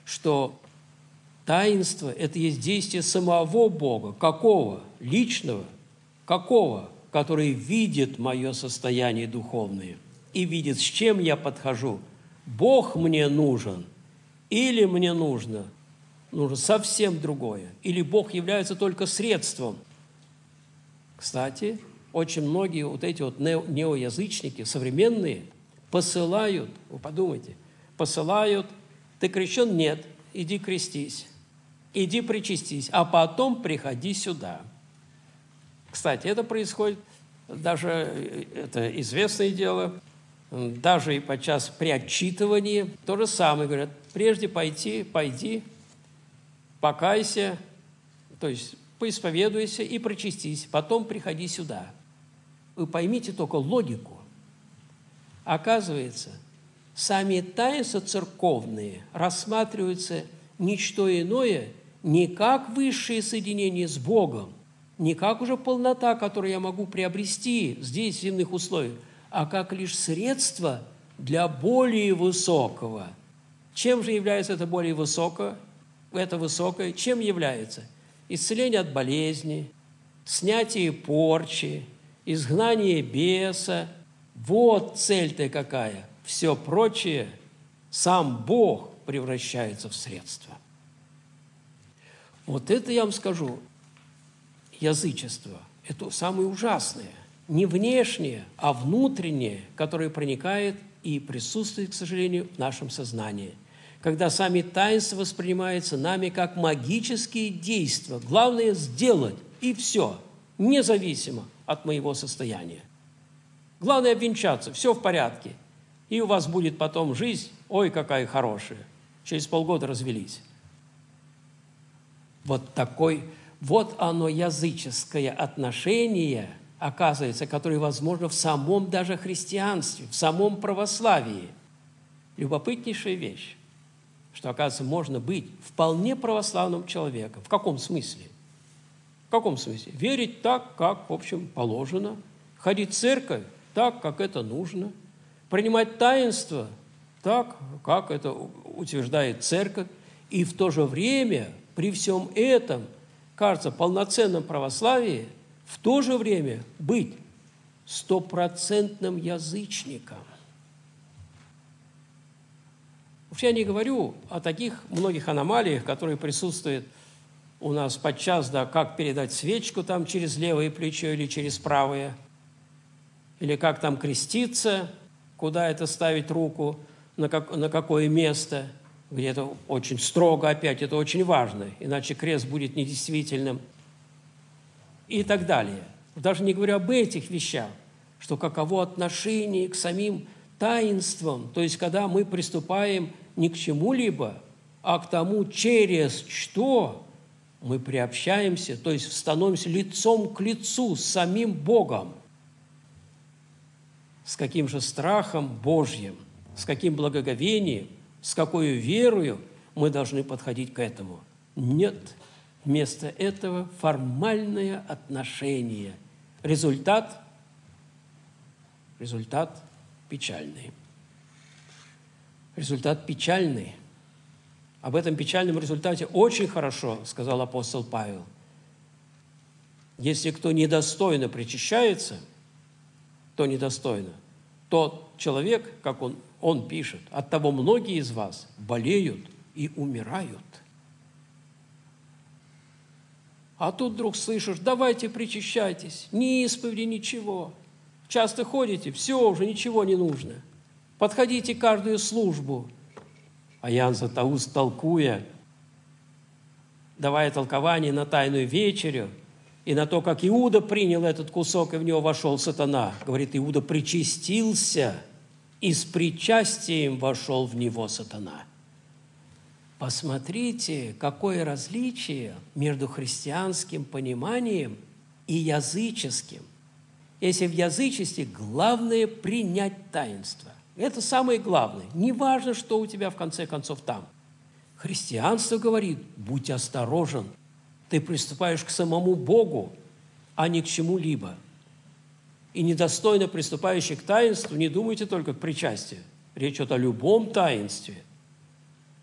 что таинство – это есть действие самого Бога. Какого? Личного. Какого? Который видит мое состояние духовное и видит, с чем я подхожу. Бог мне нужен или мне нужно, нужно совсем другое. Или Бог является только средством. Кстати, очень многие вот эти вот неоязычники, современные, посылают, вы подумайте, посылают, ты крещен? Нет, иди крестись, иди причастись, а потом приходи сюда. Кстати, это происходит, даже это известное дело, даже и подчас при отчитывании, то же самое, говорят, прежде пойти, пойди, покайся, то есть поисповедуйся и причастись, потом приходи сюда. Вы поймите только логику. Оказывается, сами таинства церковные рассматриваются не что иное, не как высшее соединение с Богом, не как уже полнота, которую я могу приобрести здесь, в земных условиях, а как лишь средство для более высокого. Чем же является это более высокое? Это высокое чем является? Исцеление от болезни, снятие порчи, изгнание беса. Вот цель-то какая. Все прочее сам Бог превращается в средство. Вот это я вам скажу. Язычество – это самое ужасное. Не внешнее, а внутреннее, которое проникает и присутствует, к сожалению, в нашем сознании. Когда сами таинства воспринимаются нами как магические действия. Главное – сделать, и все, независимо от моего состояния. Главное – обвенчаться, все в порядке. И у вас будет потом жизнь, ой, какая хорошая. Через полгода развелись. Вот такой, вот оно языческое отношение, оказывается, которое возможно в самом даже христианстве, в самом православии. Любопытнейшая вещь, что, оказывается, можно быть вполне православным человеком. В каком смысле? В каком смысле? Верить так, как, в общем, положено, ходить в церковь так, как это нужно, принимать таинство так, как это утверждает церковь, и в то же время при всем этом, кажется, полноценном православии, в то же время быть стопроцентным язычником. Уж я не говорю о таких многих аномалиях, которые присутствуют у нас подчас, да, как передать свечку там через левое плечо или через правое, или как там креститься, куда это ставить руку, на, как, на какое место, где это очень строго опять, это очень важно, иначе крест будет недействительным, и так далее. Даже не говорю об этих вещах, что каково отношение к самим таинствам, то есть когда мы приступаем не к чему-либо, а к тому, через что мы приобщаемся, то есть становимся лицом к лицу с самим Богом. С каким же страхом Божьим, с каким благоговением, с какой верою мы должны подходить к этому. Нет, вместо этого формальное отношение. Результат, результат печальный. Результат печальный. Об этом печальном результате очень хорошо сказал апостол Павел. Если кто недостойно причащается, то недостойно. Тот человек, как он, он пишет, от того многие из вас болеют и умирают. А тут вдруг слышишь, давайте причащайтесь, ни исповеди, ничего. Часто ходите, все, уже ничего не нужно. Подходите каждую службу. А Иоанн Златоуст, толкуя, давая толкование на Тайную вечерю и на то, как Иуда принял этот кусок, и в него вошел сатана, говорит, Иуда причастился, и с причастием вошел в него сатана. Посмотрите, какое различие между христианским пониманием и языческим. Если в язычестве главное принять таинство. Это самое главное. Не важно, что у тебя в конце концов там. Христианство говорит, будь осторожен. Ты приступаешь к самому Богу, а не к чему-либо. И недостойно приступающий к таинству, не думайте только к причастию. Речь идет о любом таинстве.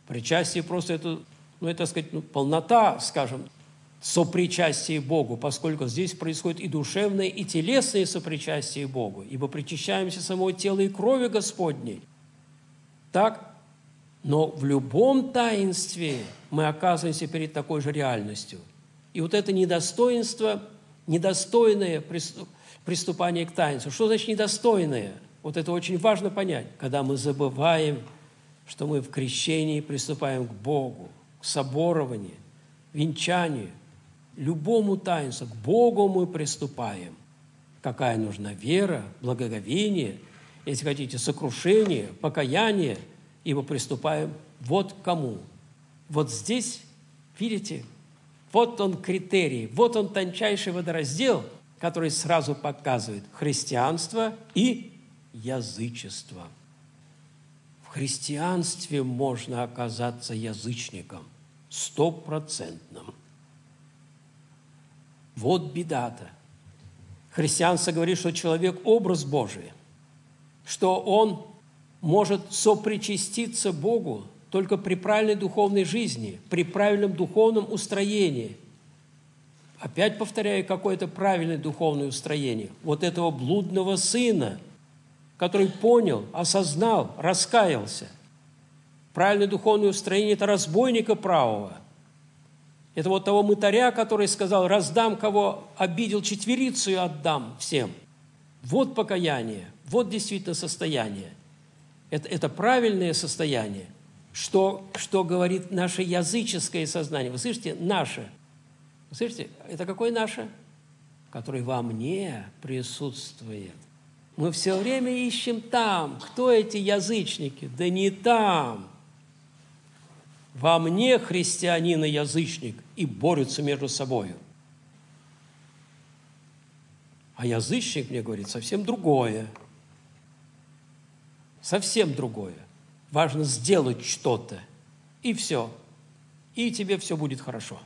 Причастие просто это, ну, это, так сказать, ну, полнота, скажем, сопричастие Богу, поскольку здесь происходит и душевное, и телесное сопричастие Богу, ибо причащаемся самого тела и крови Господней. Так? Но в любом таинстве мы оказываемся перед такой же реальностью. И вот это недостоинство, недостойное приступание к таинству. Что значит недостойное? Вот это очень важно понять. Когда мы забываем, что мы в крещении приступаем к Богу, к соборованию, венчанию, любому таинству, к Богу мы приступаем. Какая нужна вера, благоговение, если хотите, сокрушение, покаяние, ибо приступаем вот к кому. Вот здесь, видите, вот он критерий, вот он тончайший водораздел, который сразу показывает христианство и язычество. В христианстве можно оказаться язычником, стопроцентным. Вот беда-то. Христианство говорит, что человек – образ Божий, что он может сопричаститься Богу только при правильной духовной жизни, при правильном духовном устроении. Опять повторяю, какое-то правильное духовное устроение. Вот этого блудного сына, который понял, осознал, раскаялся. Правильное духовное устроение – это разбойника правого. Это вот того мытаря, который сказал: раздам, кого обидел, четверицу и отдам всем. Вот покаяние, вот действительно состояние. Это, это правильное состояние, что, что говорит наше языческое сознание. Вы слышите? Наше. Вы слышите? Это какое наше? Которое во мне присутствует. Мы все время ищем там. Кто эти язычники? Да не там. Во мне христианин и язычник, и борются между собой. А язычник, мне говорит, совсем другое. Совсем другое. Важно сделать что-то, и все. И тебе все будет хорошо.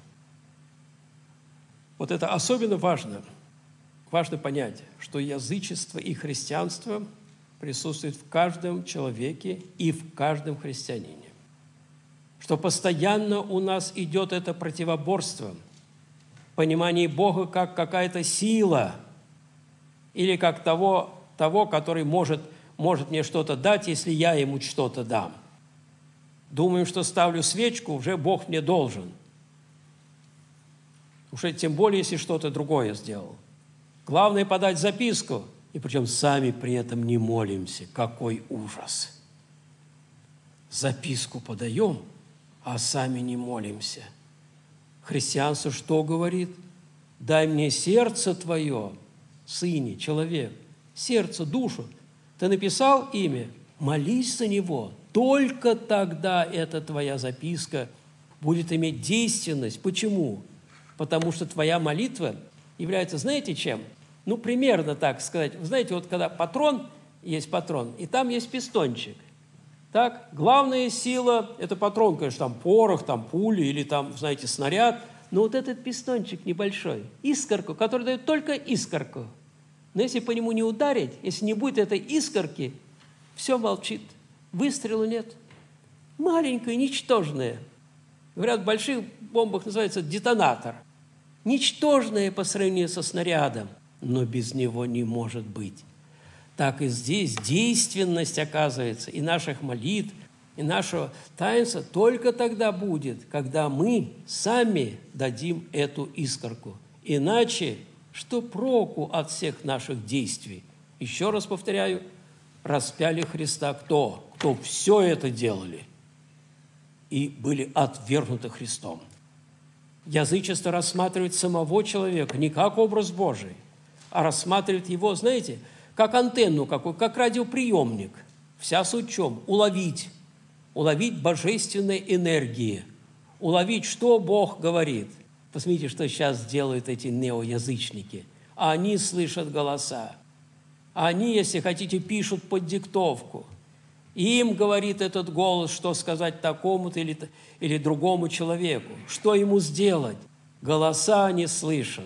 Вот это особенно важно. Важно понять, что язычество и христианство присутствует в каждом человеке и в каждом христианине. Что постоянно у нас идет это противоборство, понимание Бога как какая-то сила или как того, того который может, может мне что-то дать, если я ему что-то дам. Думаем, что ставлю свечку, уже Бог мне должен. Уже тем более, если что-то другое сделал. Главное – подать записку, и причем сами при этом не молимся. Какой ужас! Записку подаем, а сами не молимся. Христианство что говорит? Дай мне сердце твое, сыне, человек, сердце, душу. Ты написал имя, молись за него. Только тогда эта твоя записка будет иметь действенность. Почему? Потому что твоя молитва является, знаете, чем? Ну, примерно так сказать. Вы знаете, вот когда патрон, есть патрон, и там есть пистончик. Так, главная сила – это патрон, конечно, там порох, там пули или там, знаете, снаряд. Но вот этот пистончик небольшой, искорку, который дает только искорку. Но если по нему не ударить, если не будет этой искорки, все молчит, выстрела нет. Маленькое, ничтожное. Говорят, в больших бомбах называется детонатор. Ничтожное по сравнению со снарядом, но без него не может быть. Так и здесь действенность, оказывается, и наших молитв, и нашего таинства только тогда будет, когда мы сами дадим эту искорку. Иначе что проку от всех наших действий? Еще раз повторяю, распяли Христа кто? Кто все это делали и были отвергнуты Христом. Язычество рассматривает самого человека не как образ Божий, а рассматривает его, знаете, как антенну какую, как радиоприемник. Вся суть в чем? Уловить. Уловить божественные энергии. Уловить, что Бог говорит. Посмотрите, что сейчас делают эти неоязычники. Они слышат голоса. Они, если хотите, пишут под диктовку. Им говорит этот голос, что сказать такому-то или, или другому человеку. Что ему сделать? Голоса они слышат.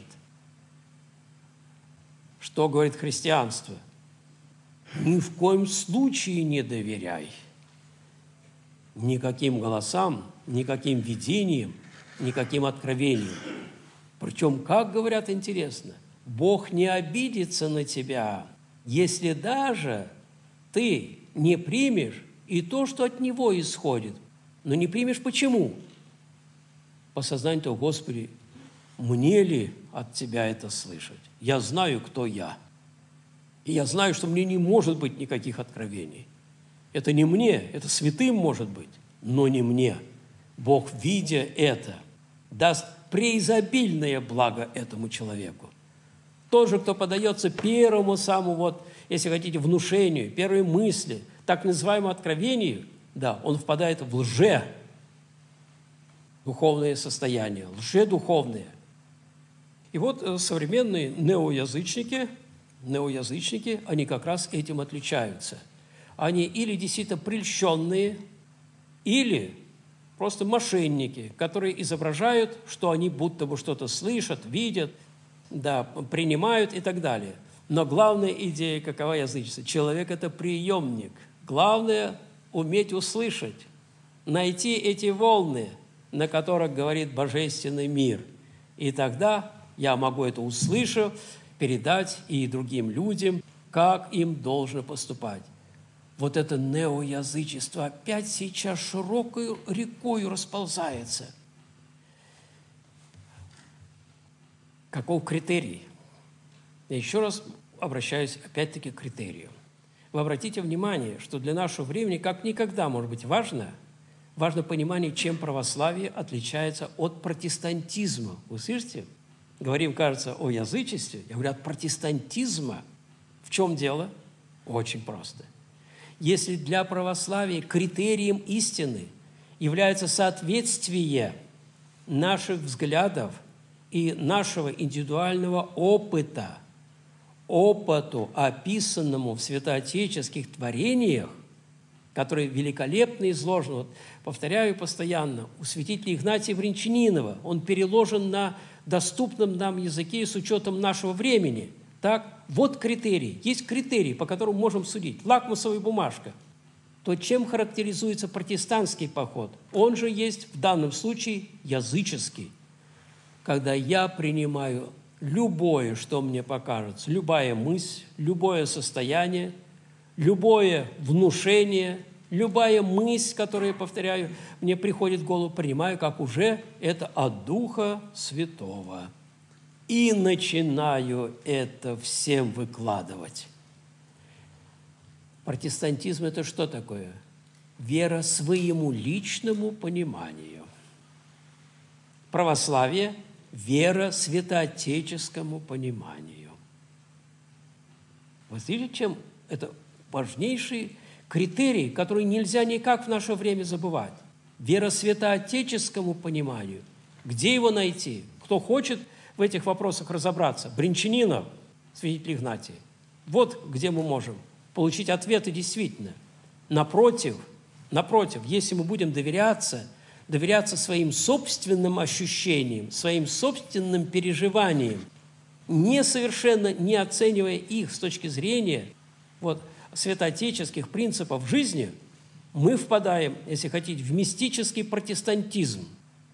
Что говорит христианство? Ни в коем случае не доверяй. никаким голосам, никаким видениям, никаким откровениям. Причем, как говорят, интересно, Бог не обидится на тебя, если даже ты не примешь и то, что от Него исходит. Но не примешь почему? По сознанию того, Господи, мне ли от Тебя это слышать? Я знаю, кто я. И я знаю, что мне не может быть никаких откровений. Это не мне, это святым может быть, но не мне. Бог, видя это, даст преизобильное благо этому человеку. Тот же, кто подается первому самому, вот, если хотите, внушению, первой мысли, так называемому откровению, да, он впадает в лже духовное состояние, лжедуховное. И вот современные неоязычники, неоязычники, они как раз этим отличаются. Они или действительно прельщенные, или просто мошенники, которые изображают, что они будто бы что-то слышат, видят, да, принимают и так далее. Но главная идея какова язычества? Человек – это приемник. Главное – уметь услышать, найти эти волны, на которых говорит божественный мир. И тогда я могу это услышать, передать и другим людям, как им должно поступать. Вот это неоязычество опять сейчас широкой рекой расползается. Каков критерий? Я еще раз обращаюсь опять-таки к критерию. Вы обратите внимание, что для нашего времени как никогда может быть важно, важно понимание, чем православие отличается от протестантизма. Вы слышите? Говорим, кажется, о язычестве. Я говорю, от протестантизма. В чем дело? Очень просто. Если для православия критерием истины является соответствие наших взглядов и нашего индивидуального опыта, опыту, описанному в святоотеческих творениях, которые великолепно изложены, вот, повторяю постоянно, у святителя Игнатия Бринчанинова, он переложен на доступном нам языке с учетом нашего времени. Так, вот критерий, есть критерий, по которому можем судить. Лакмусовая бумажка. То, чем характеризуется протестантский поход, он же есть в данном случае языческий. Когда я принимаю любое, что мне покажется, любая мысль, любое состояние, любое внушение, любая мысль, которую я повторяю, мне приходит в голову, принимаю, как уже это от Духа Святого. И начинаю это всем выкладывать. Протестантизм – это что такое? Вера своему личному пониманию. Православие – вера святоотеческому пониманию. Вы видите, чем это важнейший критерий, который нельзя никак в наше время забывать. Вера святоотеческому пониманию. Где его найти? Кто хочет в этих вопросах разобраться? Бринчанинов, святитель Игнатий. Вот где мы можем получить ответы действительно. Напротив, напротив, если мы будем доверяться, доверяться своим собственным ощущениям, своим собственным переживаниям, не совершенно не оценивая их с точки зрения вот, святоотеческих принципов жизни, мы впадаем, если хотите, в мистический протестантизм.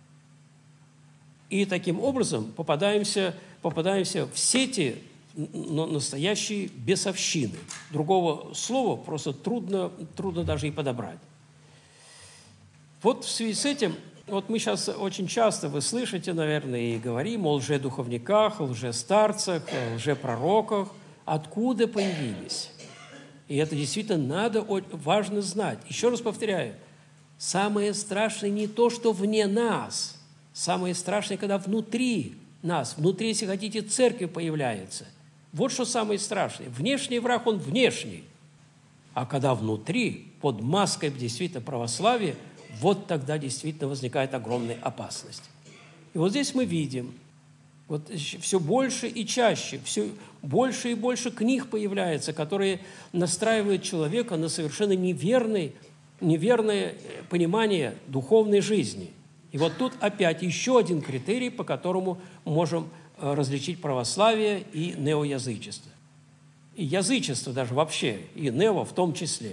И таким образом попадаемся, попадаемся в сети настоящей бесовщины. Другого слова просто трудно, трудно даже и подобрать. Вот в связи с этим, вот мы сейчас очень часто, вы слышите, наверное, и говорим о лжедуховниках, о лжестарцах, о лжепророках. Откуда появились? И это действительно надо, важно знать. Еще раз повторяю, самое страшное не то, что вне нас. Самое страшное, когда внутри нас, внутри, если хотите, церкви появляется. Вот что самое страшное. Внешний враг, он внешний. А когда внутри, под маской действительно православия, вот тогда действительно возникает огромная опасность. И вот здесь мы видим, вот все больше и чаще, все больше и больше книг появляется, которые настраивают человека на совершенно неверный, неверное понимание духовной жизни. И вот тут опять еще один критерий, по которому можем различить православие и неоязычество. И язычество даже вообще, и нео в том числе.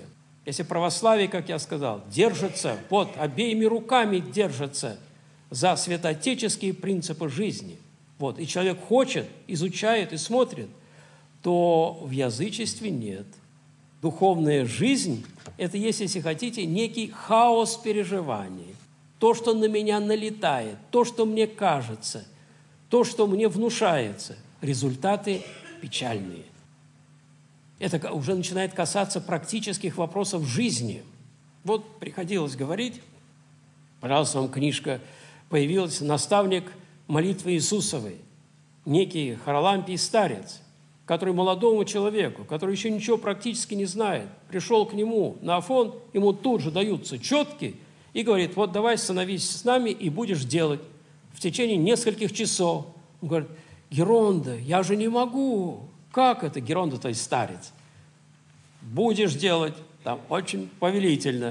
Если православие, как я сказал, держится, вот обеими руками держится за святоотеческие принципы жизни, вот, и человек хочет, изучает и смотрит, то в язычестве нет. Духовная жизнь – это есть, если хотите, некий хаос переживаний. То, что на меня налетает, то, что мне кажется, то, что мне внушается, результаты печальные. Это уже начинает касаться практических вопросов жизни. Вот приходилось говорить, пожалуйста, вам книжка появилась, «Наставник молитвы Иисусовой», некий Харалампий старец, который молодому человеку, который еще ничего практически не знает, пришел к нему на Афон, ему тут же даются четки и говорит: вот давай становись с нами и будешь делать в течение нескольких часов. Он говорит: Геронда, я же не могу. Как это? Геронда, то есть старец. Будешь делать, там очень повелительно.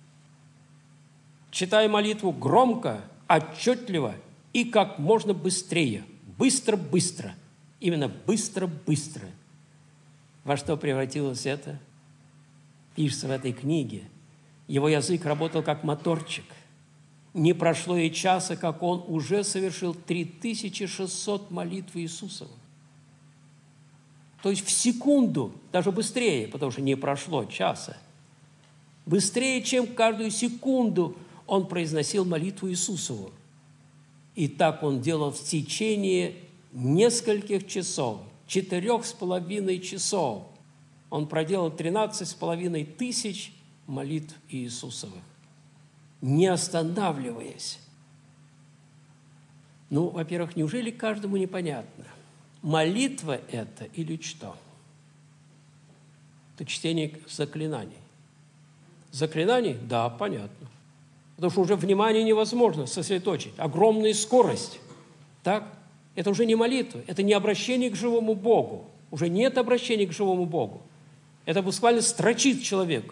Читай молитву громко, отчетливо и как можно быстрее. Быстро-быстро. Именно быстро-быстро. Во что превратилось это? Пишется в этой книге. Его язык работал как моторчик. Не прошло и часа, как он уже совершил три тысячи шестьсот молитв Иисусовых. То есть в секунду, даже быстрее, потому что не прошло часа. Быстрее, чем каждую секунду он произносил молитву Иисусову. И так он делал в течение нескольких часов, четырех с половиной часов. Он проделал тринадцать с половиной тысяч молитв Иисусовых, не останавливаясь. Ну, во-первых, неужели каждому непонятно, молитва это или что? Это чтение заклинаний. Заклинаний? Да, понятно. Потому что уже внимание невозможно сосредоточить. Огромная скорость. Так? Это уже не молитва, это не обращение к живому Богу. Уже нет обращения к живому Богу. Это буквально строчит человек.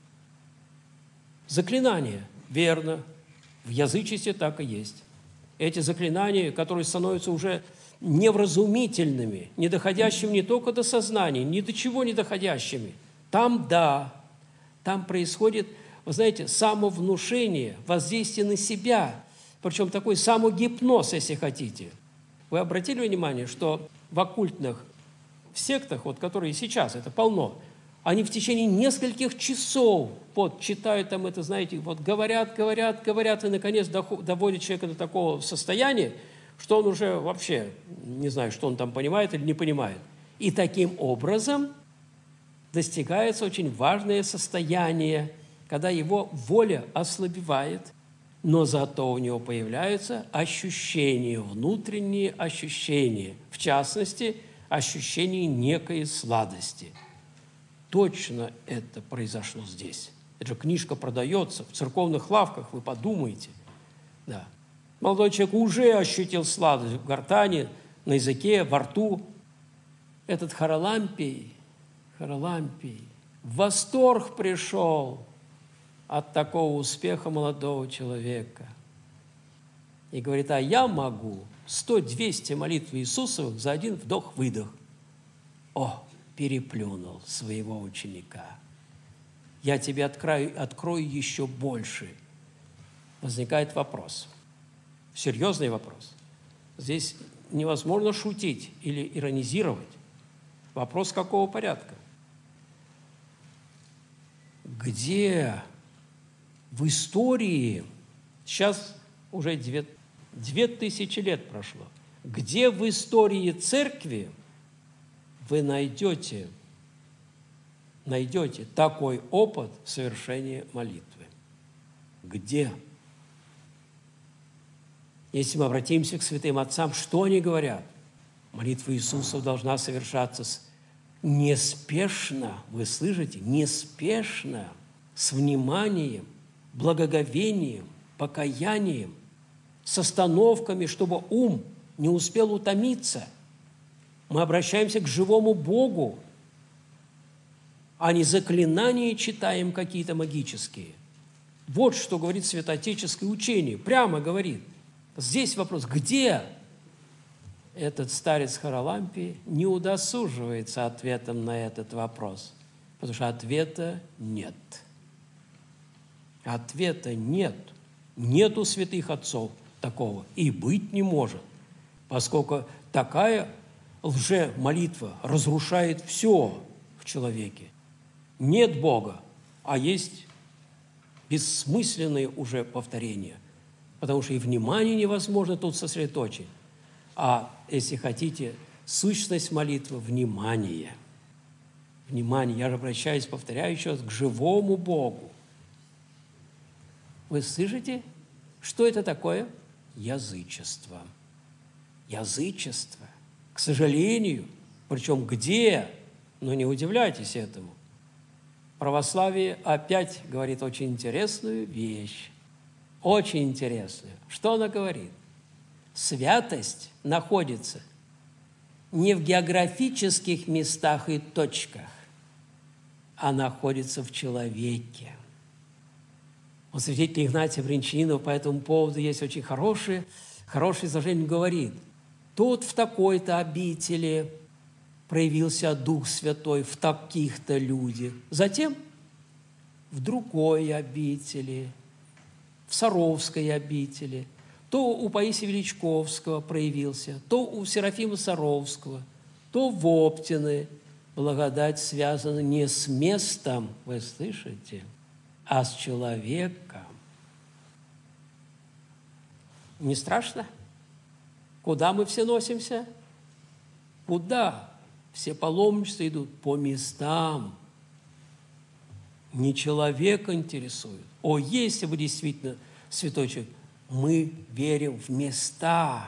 Заклинания. Верно. В язычестве так и есть. Эти заклинания, которые становятся уже невразумительными, не доходящими не только до сознания, ни до чего не доходящими. Там, да, там происходит, вы знаете, самовнушение, воздействие на себя, причем такой самогипноз, если хотите. Вы обратили внимание, что в оккультных сектах, вот, которые сейчас, это полно, они в течение нескольких часов вот, читают там это, знаете, вот говорят, говорят, говорят, и, наконец, доводят человека до такого состояния, что он уже вообще не знает, что он там понимает или не понимает. И таким образом достигается очень важное состояние, когда его воля ослабевает, но зато у него появляются ощущения, внутренние ощущения, в частности, ощущение некой сладости. Точно это произошло здесь. Эта же книжка продается в церковных лавках, вы подумайте. Да. Молодой человек уже ощутил сладость в гортани, на языке, во рту. Этот Харалампий, Харалампий, в восторг пришел от такого успеха молодого человека. И говорит: а я могу сто-двести молитв Иисусовых за один вдох-выдох. О, переплюнул своего ученика. Я тебе открою, открою еще больше. Возникает вопрос, серьезный вопрос. Здесь невозможно шутить или иронизировать. Вопрос какого порядка? Где в истории, сейчас уже две, две тысячи лет прошло, где в истории церкви вы найдете, найдете такой опыт совершения молитвы? Где? Если мы обратимся к святым отцам, что они говорят? Молитва Иисуса должна совершаться неспешно, вы слышите, неспешно, с вниманием, благоговением, покаянием, с остановками, чтобы ум не успел утомиться. Мы обращаемся к живому Богу, а не заклинания читаем какие-то магические. Вот что говорит святоотеческое учение, прямо говорит. Здесь вопрос, где этот старец Харалампий не удосуживается ответом на этот вопрос, Потому что ответа нет. Ответа нет. Нету святых отцов такого. И быть не может. Поскольку такая лже-молитва разрушает все в человеке. Нет Бога, а есть бессмысленные уже повторения. Потому что и внимание невозможно тут сосредоточить. А если хотите, сущность молитвы – внимание. Внимание. Я же обращаюсь, повторяю еще раз, к живому Богу. Вы слышите, что это такое? Язычество. Язычество. К сожалению, причем где? Но не удивляйтесь этому. Православие опять говорит очень интересную вещь. Очень интересную. Что она говорит? Святость находится не в географических местах и точках, а находится в человеке. У святителя Игнатия Брянчанинова по этому поводу есть очень хорошее, хорошее изложение, говорит, тут в такой-то обители проявился Дух Святой в таких-то людях, затем в другой обители, в Саровской обители, то у Паисия Величковского проявился, то у Серафима Саровского, то в Оптины. Благодать связана не с местом, вы слышите, а с человеком. Не страшно? Куда мы все носимся? Куда? Все паломничества идут по местам. Не человек интересует. О, если бы действительно святой человек, мы верим в места.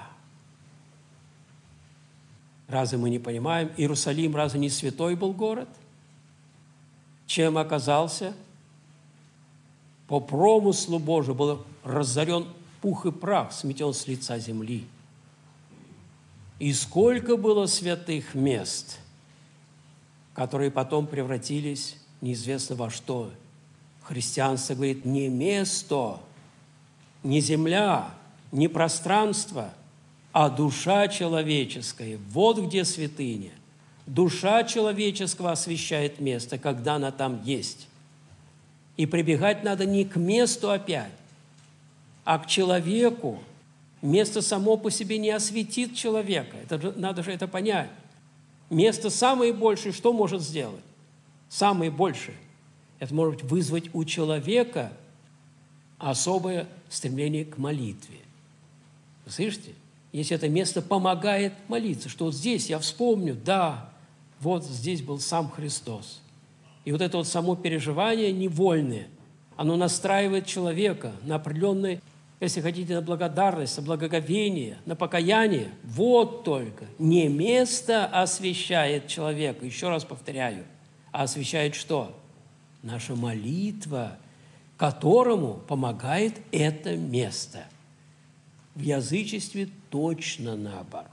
Разве мы не понимаем? Иерусалим разве не святой был город? Чем оказался? По промыслу Божию был разорен пух и прах, сметен с лица земли. И сколько было святых мест, которые потом превратились неизвестно во что. Христианство говорит, не место, не земля, не пространство, а душа человеческая. Вот где святыня. Душа человеческого освящает место, когда она там есть. И прибегать надо не к месту опять, а к человеку. Место само по себе не осветит человека. Это, надо же это понять. Место самое большее что может сделать? Самое большее. Это может вызвать у человека особое стремление к молитве. Вы слышите? Если это место помогает молиться, что вот здесь я вспомню, да, вот здесь был сам Христос. И вот это вот само переживание невольное, оно настраивает человека на определенное, если хотите, на благодарность, на благоговение, на покаяние. Вот только не место освящает человека, еще раз повторяю, а освящает что? Наша молитва, которому помогает это место. В язычестве точно наоборот.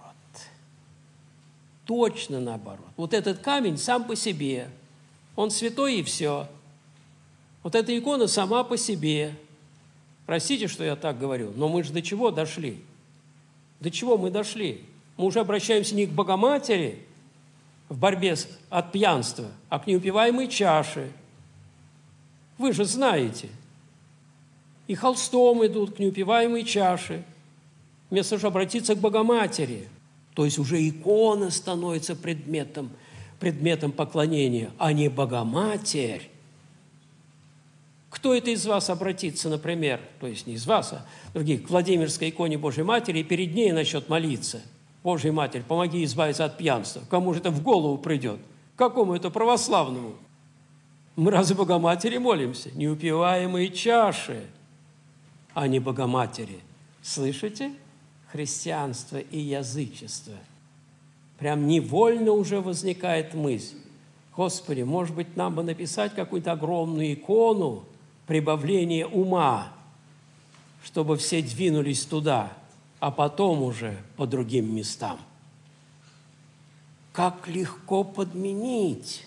Точно наоборот. Вот этот камень сам по себе, он святой и все. Вот эта икона сама по себе. Простите, что я так говорю, но мы же до чего дошли? До чего мы дошли? Мы уже обращаемся не к Богоматери в борьбе с, от пьянства, а к неупиваемой чаше. Вы же знаете. И холстом идут к неупиваемой чаше, вместо того, чтобы обратиться к Богоматери. То есть уже икона становится предметом, предметом поклонения, а не Богоматерь. Кто это из вас обратится, например, то есть не из вас, а других, к Владимирской иконе Божьей Матери и перед ней начнет молиться? Божья Матерь, помоги избавиться от пьянства. Кому же это в голову придет? Какому это православному? Мы разве Богоматери молимся? Неупиваемые чаши, а не Богоматери. Слышите? Христианство и язычество. Прям невольно уже возникает мысль. Господи, может быть, нам бы написать какую-то огромную икону прибавления ума, чтобы все двинулись туда, а потом уже по другим местам. Как легко подменить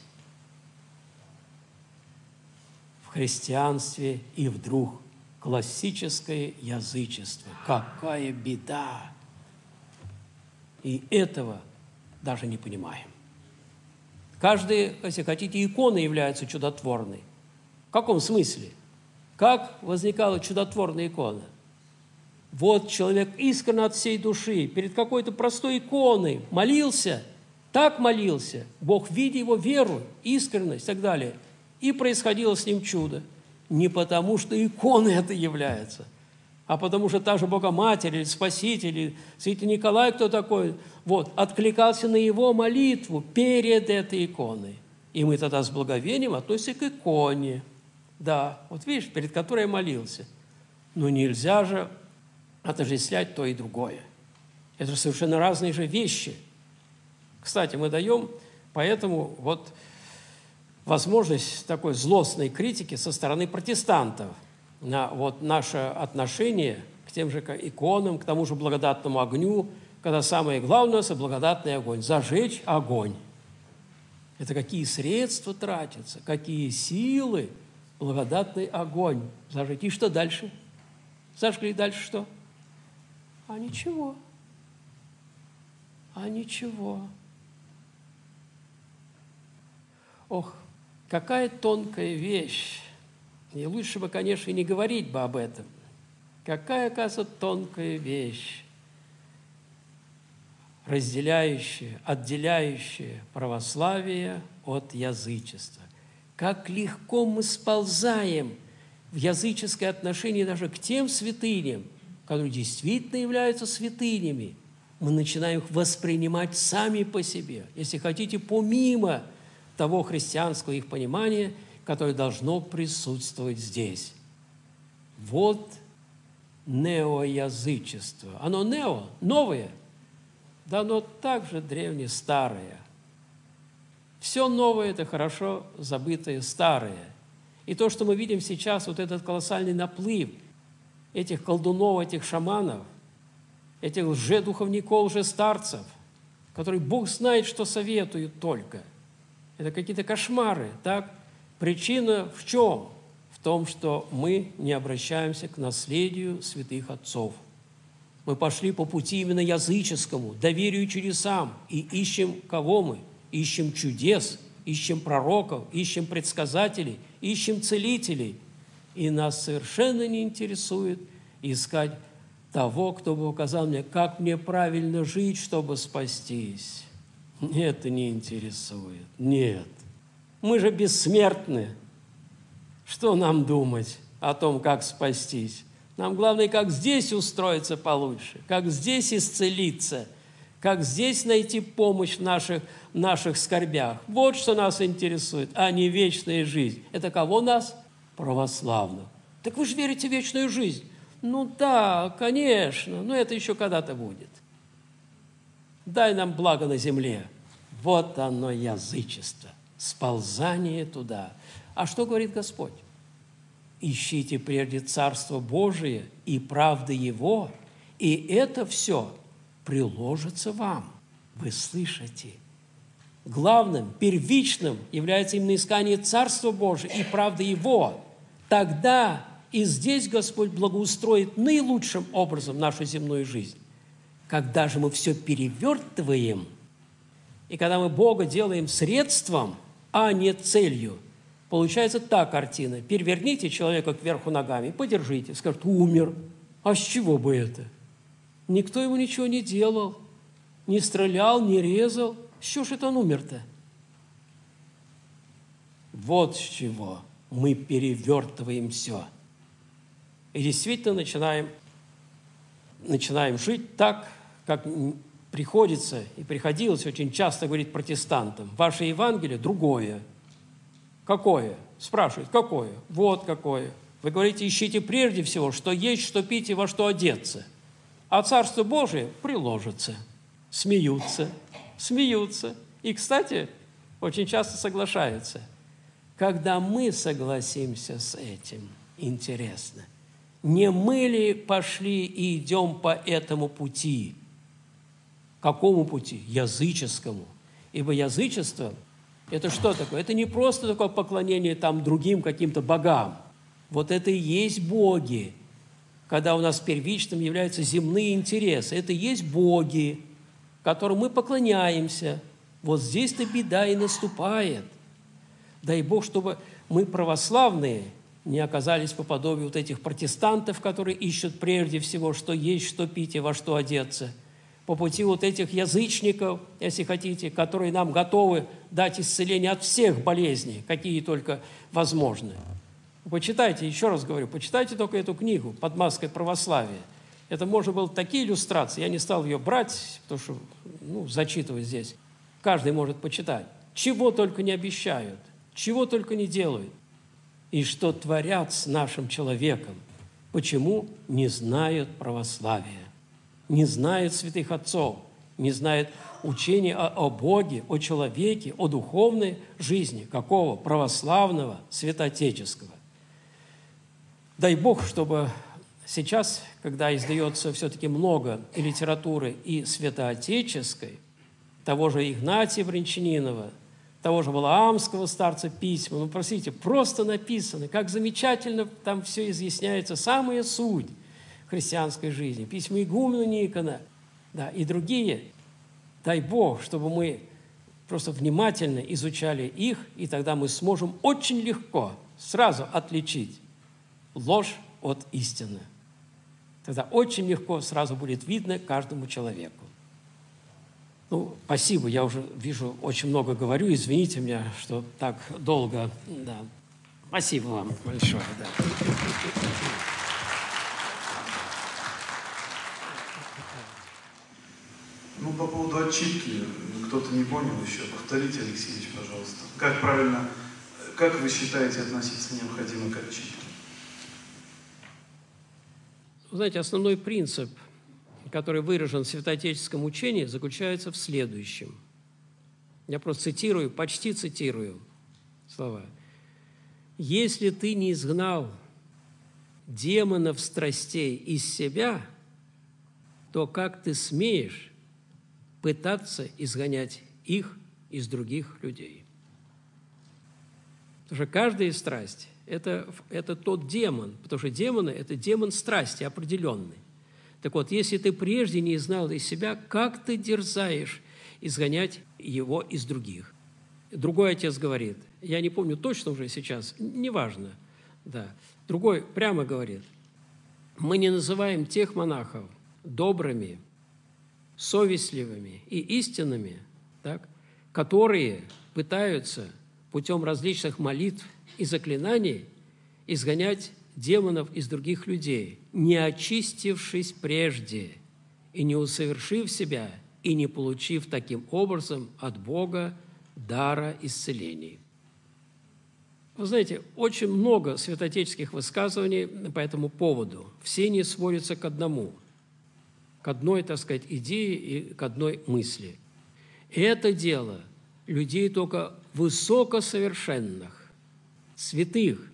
в христианстве и вдруг классическое язычество. Какая беда! И этого даже не понимаем. Каждая, если хотите, икона является чудотворной. В каком смысле? Как возникала чудотворная икона? Вот человек искренне от всей души перед какой-то простой иконой молился, так молился, Бог, видя его веру, искренность и так далее, и происходило с ним чудо. Не потому, что иконой это является, а потому что та же Богоматерь или Спаситель, или святый Николай, кто такой, вот, откликался на его молитву перед этой иконой. И мы тогда с благовением относимся к иконе. Да, вот видишь, перед которой я молился. Но нельзя же отождествлять то и другое. Это же совершенно разные же вещи. Кстати, мы даем поэтому вот возможность такой злостной критики со стороны протестантов на вот наше отношение к тем же иконам, к тому же благодатному огню, когда самое главное – это благодатный огонь. Зажечь огонь. Это какие средства тратятся, какие силы, благодатный огонь зажечь. И что дальше? Зажгли, дальше что? А ничего. А ничего. Ох, какая тонкая вещь. И лучше бы, конечно, и не говорить бы об этом. Какая, оказывается, тонкая вещь, разделяющая, отделяющая православие от язычества. Как легко мы сползаем в языческое отношение даже к тем святыням, которые действительно являются святынями. Мы начинаем их воспринимать сами по себе, если хотите, помимо того христианского их понимания, которое должно присутствовать здесь. Вот неоязычество. Оно нео, новое, да оно также древне-старое. Все новое – это хорошо забытое старое. И то, что мы видим сейчас, вот этот колоссальный наплыв этих колдунов, этих шаманов, этих лжедуховников, лжестарцев, которые Бог знает, что советуют только. Это какие-то кошмары, так? Причина в чем? В том, что мы не обращаемся к наследию святых отцов. Мы пошли по пути именно языческому, доверию чудесам, и ищем кого мы? Ищем чудес, ищем пророков, ищем предсказателей, ищем целителей. И нас совершенно не интересует искать того, кто бы указал мне, как мне правильно жить, чтобы спастись. Это не интересует. Нет. Мы же бессмертны. Что нам думать о том, как спастись? Нам главное, как здесь устроиться получше, как здесь исцелиться, как здесь найти помощь в наших, в наших скорбях. Вот что нас интересует, а не вечная жизнь. Это кого нас? Православных. Так вы же верите в вечную жизнь? Ну да, конечно, но это еще когда-то будет. Дай нам благо на земле. Вот оно язычество, сползание туда. А что говорит Господь? Ищите прежде Царство Божие и правды Его, и это все приложится вам. Вы слышите? Главным, первичным является именно искание Царства Божия и правды Его. Тогда и здесь Господь благоустроит наилучшим образом нашу земную жизнь. Когда же мы все перевертываем, и когда мы Бога делаем средством, а не целью, получается та картина. Переверните человека кверху ногами, подержите, скажет, умер. А с чего бы это? Никто ему ничего не делал, не стрелял, не резал. С чего же это он умер-то? Вот с чего мы перевертываем все. И действительно начинаем, начинаем жить так, как приходится и приходилось очень часто говорить протестантам. Ваше Евангелие другое. Какое? Спрашивают, какое? Вот какое. Вы говорите, ищите прежде всего, что есть, что пить и во что одеться. А Царство Божие приложится. Смеются, смеются. И, кстати, очень часто соглашаются. Когда мы согласимся с этим, интересно, не мы ли пошли и идем по этому пути? Какому пути? Языческому. Ибо язычество – это что такое? Это не просто такое поклонение там другим каким-то богам. Вот это и есть боги, когда у нас первичным являются земные интересы. Это и есть боги, которым мы поклоняемся, Вот здесь-то беда и наступает. Дай Бог, чтобы мы, православные, не оказались по подобию вот этих протестантов, которые ищут прежде всего, что есть, что пить и во что одеться. По пути вот этих язычников, если хотите, которые нам готовы дать исцеление от всех болезней, какие только возможны. Почитайте, еще раз говорю, почитайте только эту книгу «Под маской православия». Это можно было такие иллюстрации, я не стал ее брать, потому что ну, зачитывать здесь. Каждый может почитать. Чего только не обещают, чего только не делают. И что творят с нашим человеком. Почему? Не знают православия, не знают святых отцов, не знают учения о, о Боге, о человеке, о духовной жизни. Какого? Православного, святоотеческого. Дай Бог, чтобы сейчас, когда издается все-таки много и литературы, и святоотеческой, того же Игнатия Брянчанинова, того же Валаамского старца письма, ну, простите, просто написано, как замечательно там все изъясняется, самая суть христианской жизни, письма игумена Никона, да, и другие. Дай Бог, чтобы мы просто внимательно изучали их, и тогда мы сможем очень легко сразу отличить ложь от истины. Тогда очень легко сразу будет видно каждому человеку. Ну, спасибо, я уже вижу, очень много говорю, извините меня, что так долго. Да. Спасибо вам большое. Да. Ну, по поводу отчитки, кто-то не понял еще. Повторите, Алексеевич, пожалуйста. Как правильно, как вы считаете относиться необходимо к отчитке? Вы знаете, основной принцип, который выражен в святоотеческом учении, заключается в следующем. Я просто цитирую, почти цитирую слова. «Если ты не изгнал демонов страстей из себя, то как ты смеешь пытаться изгонять их из других людей?» Потому что каждая страсть – это, это тот демон, потому что демоны – это демон страсти определенный. Так вот, если ты прежде не изгнал из себя, как ты дерзаешь изгонять его из других? Другой отец говорит, я не помню точно уже сейчас, неважно, да. Другой прямо говорит, мы не называем тех монахов добрыми, совестливыми и истинными, так, которые пытаются путем различных молитв и заклинаний изгонять демонов из других людей, не очистившись прежде и не усовершив себя, и не получив таким образом от Бога дара исцелений. Вы знаете, очень много святоотеческих высказываний по этому поводу. Все они сводятся к одному, к одной, так сказать, идее и к одной мысли. Это дело людей только высокосовершенных, святых.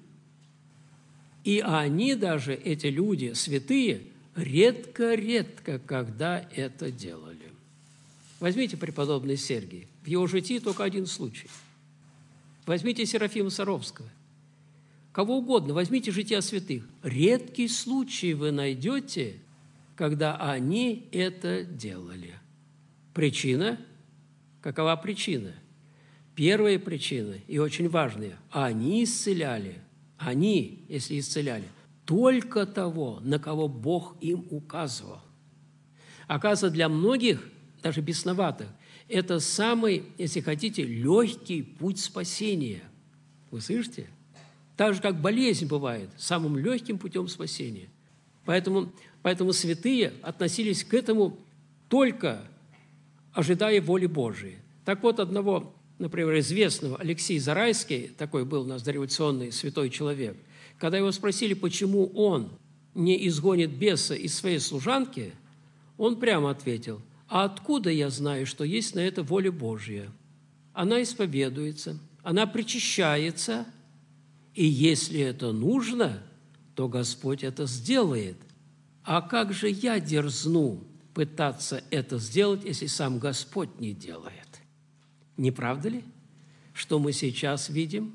И они даже, эти люди, святые, редко-редко когда это делали. Возьмите преподобный Сергий. В его житии только один случай. Возьмите Серафима Саровского. Кого угодно, возьмите жития святых. Редкий случай вы найдете, когда они это делали. Причина? Какова причина? Первая причина, и очень важная, они исцеляли. Они, если исцеляли, только того, на кого Бог им указывал. Оказывается, для многих, даже бесноватых, это самый, если хотите, легкий путь спасения. Вы слышите? Так же, как болезнь бывает, самым легким путем спасения. Поэтому, поэтому святые относились к этому только ожидая воли Божией. Так вот, одного, например, известного Алексей Зарайский, такой был у нас дореволюционный святой человек, когда его спросили, почему он не изгонит беса из своей служанки, он прямо ответил, а откуда я знаю, что есть на это воля Божья? Она исповедуется, она причащается, и если это нужно, то Господь это сделает. А как же я дерзну пытаться это сделать, если сам Господь не делает? Не правда ли, что мы сейчас видим?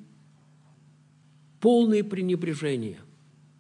Полное пренебрежение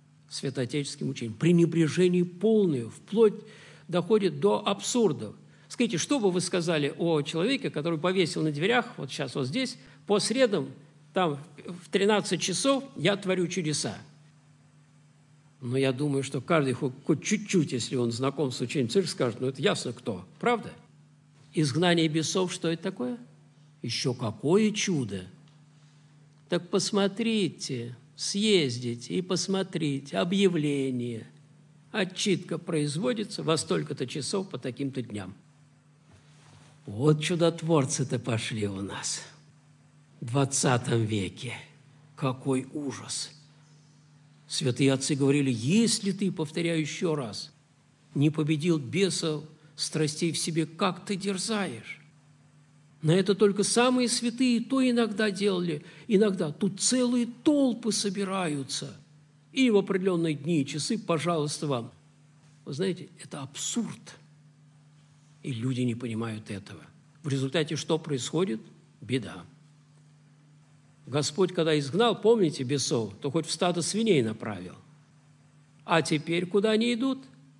святоотеческим учением, пренебрежение полное, вплоть доходит до абсурдов. Скажите, что бы вы сказали о человеке, который повесил на дверях, вот сейчас вот здесь, по средам, там в тринадцать часов я творю чудеса. Но я думаю, что каждый хоть, хоть чуть-чуть, если он знаком с учением церкви, скажет, ну это ясно кто, правда? Изгнание бесов, что это такое? Еще какое чудо! Так посмотрите, съездите и посмотрите, объявление, отчитка производится во столько-то часов по таким-то дням. Вот чудотворцы-то пошли у нас в двадцатом веке. Какой ужас! Святые отцы говорили, если ты, повторяю еще раз, не победил бесов, страстей в себе, как ты дерзаешь? На это только самые святые то иногда делали. Иногда тут целые толпы собираются. И в определенные дни и часы, пожалуйста, вам. Вы знаете, это абсурд. И люди не понимают этого. В результате что происходит? Беда. Господь, когда изгнал, помните, бесов, то хоть в стадо свиней направил. А теперь куда они идут?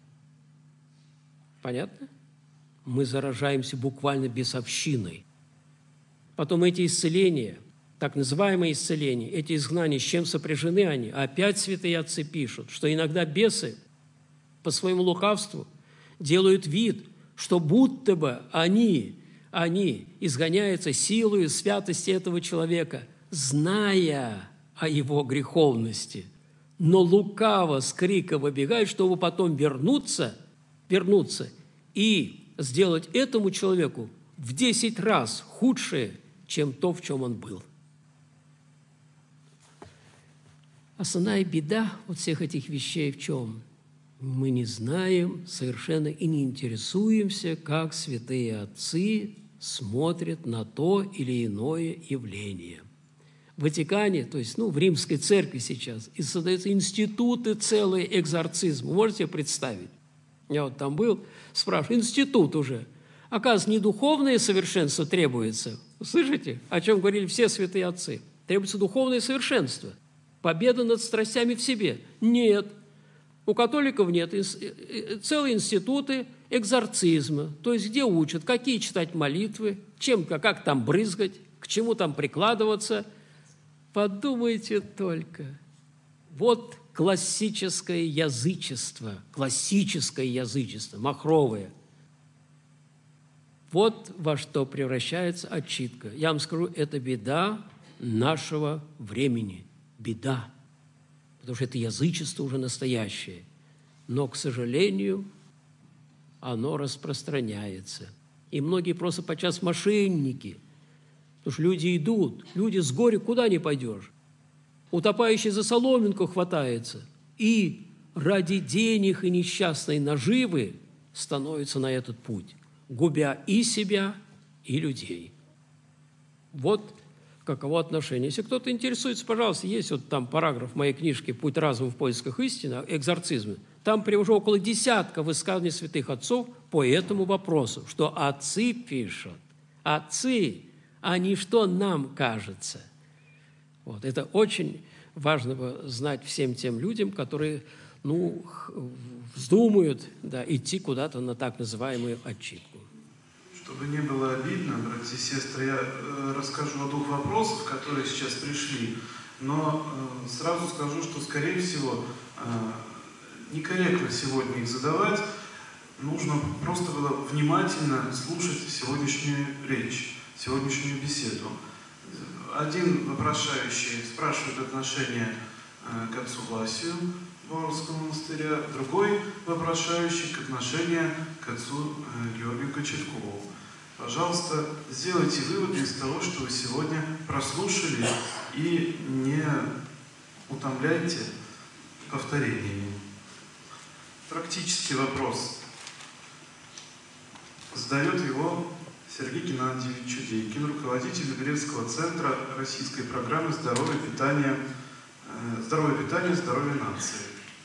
Понятно? Мы заражаемся буквально бесовщиной. Потом эти исцеления, так называемые исцеления, эти изгнания, с чем сопряжены они? Опять святые отцы пишут, что иногда бесы по своему лукавству делают вид, что будто бы они, они изгоняются силою святости этого человека, зная о его греховности, но лукаво с крика выбегают, чтобы потом вернуться, вернуться и сделать этому человеку в десять раз худшее, чем то, в чем он был. Основная беда вот всех этих вещей в чем? Мы не знаем совершенно и не интересуемся, как святые отцы смотрят на то или иное явление. В Ватикане, то есть ну, в Римской церкви сейчас, и создаются институты целые экзорцизма. Можете представить? Я вот там был, спрашиваю, институт уже. Оказывается, не духовное совершенство требуется. Слышите, о чем говорили все святые отцы? Требуется духовное совершенство. Победа над страстями в себе. Нет. У католиков нет. Целые институты экзорцизма. То есть где учат, какие читать молитвы, чем, как там брызгать, к чему там прикладываться. Подумайте только. Вот классическое язычество, классическое язычество, махровое. Вот во что превращается отчитка. Я вам скажу, это беда нашего времени. Беда. Потому что это язычество уже настоящее. Но, к сожалению, оно распространяется. И многие просто подчас мошенники. Потому что люди идут, люди с горя куда не пойдешь. Утопающий за соломинку хватается. И ради денег и несчастной наживы становится на этот путь, губя и себя, и людей. Вот каково отношение. Если кто-то интересуется, пожалуйста, есть вот там параграф в моей книжке «Путь разума в поисках истины», экзорцизмы. Там уже около десятка высказаний святых отцов по этому вопросу, что отцы пишут. Отцы, а не что нам кажется. Вот. Это очень важно знать всем тем людям, которые ну, вздумают да, идти куда-то на так называемую отчитку. Чтобы не было обидно, братья и сестры, я э, расскажу о двух вопросах, которые сейчас пришли, но э, сразу скажу, что, скорее всего, э, некорректно сегодня их задавать. Нужно просто было внимательно слушать сегодняшнюю речь, сегодняшнюю беседу. Один вопрошающий спрашивает отношение э, к отцу Власию Воровского монастыря, другой вопрошающий к отношению к отцу э, Георгию Кочеткову. Пожалуйста, сделайте выводы из того, что вы сегодня прослушали, и не утомляйте повторениями. Практический вопрос. Задает его Сергей Геннадьевич Чудейкин, руководитель Грецкого центра российской программы «Здоровое питание», «Здоровое питание, здоровье нации».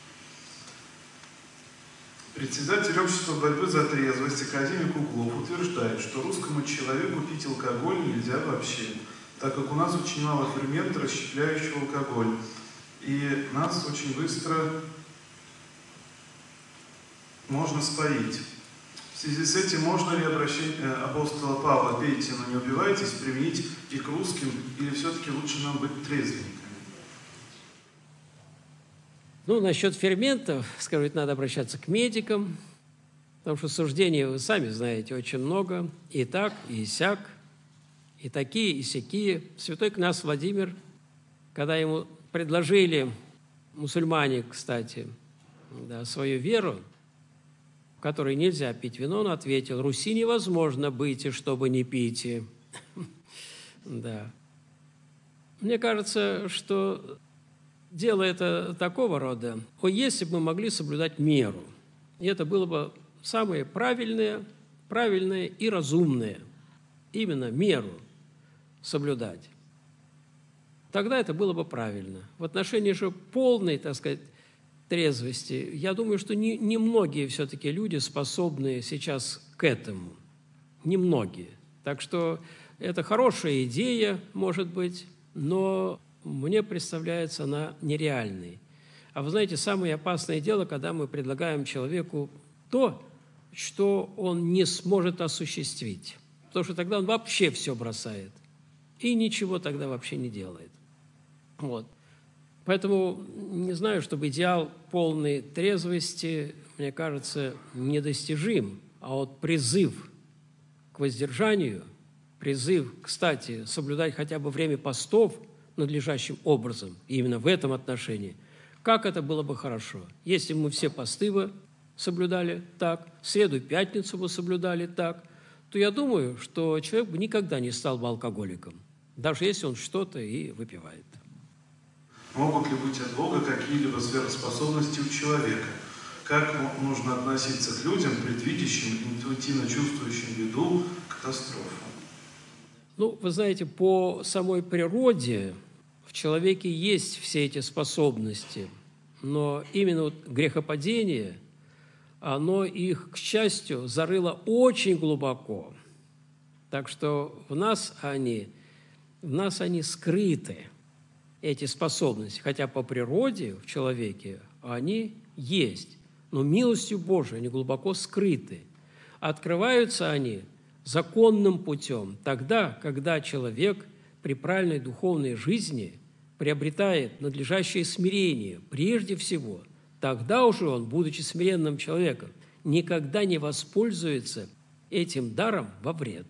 Председатель общества борьбы за трезвость академик Углов утверждает, что русскому человеку пить алкоголь нельзя вообще, так как у нас очень мало фермента, расщепляющего алкоголь, и нас очень быстро можно споить. В В связи с этим можно ли обращение апостола Павла «пейте, но не упивайтесь» применить и к русским, или все-таки лучше нам быть трезвенниками? Ну, насчет ферментов, скажу, надо обращаться к медикам, потому что суждений, вы сами знаете, очень много, и так, и сяк, и такие, и сякие. Святой князь Владимир, когда ему предложили, мусульмане, кстати, да, свою веру, в которой нельзя пить вино, он ответил: «Руси невозможно быть, и чтобы не пить». Да. Мне кажется, что дело это такого рода: о, если бы мы могли соблюдать меру, и это было бы самое правильное, правильное и разумное, именно меру соблюдать, тогда это было бы правильно. В отношении же полной, так сказать, трезвости, я думаю, что не, не многие все-таки люди способны сейчас к этому. Немногие. Так что это хорошая идея, может быть, но мне представляется она нереальной. А вы знаете, самое опасное дело, когда мы предлагаем человеку то, что он не сможет осуществить. Потому что тогда он вообще все бросает и ничего тогда вообще не делает. Вот. Поэтому не знаю, чтобы идеал полной трезвости, мне кажется, недостижим. А вот призыв к воздержанию, призыв, кстати, соблюдать хотя бы время постов надлежащим образом, и именно в этом отношении, как это было бы хорошо, если бы мы все посты бы соблюдали так, среду и пятницу бы соблюдали так, то я думаю, что человек бы никогда не стал бы алкоголиком, даже если он что-то и выпивает. Могут ли быть от Бога какие-либо сверхспособности у человека? Как нужно относиться к людям, предвидящим, интуитивно чувствующим беду, катастрофу? Ну, вы знаете, по самой природе в человеке есть все эти способности, но именно вот грехопадение, оно их, к счастью, зарыло очень глубоко. Так что в нас они, в нас они скрыты, эти способности, хотя по природе в человеке они есть, но милостью Божией они глубоко скрыты. Открываются они законным путем тогда, когда человек при правильной духовной жизни приобретает надлежащее смирение. Прежде всего, тогда уже он, будучи смиренным человеком, никогда не воспользуется этим даром во вред.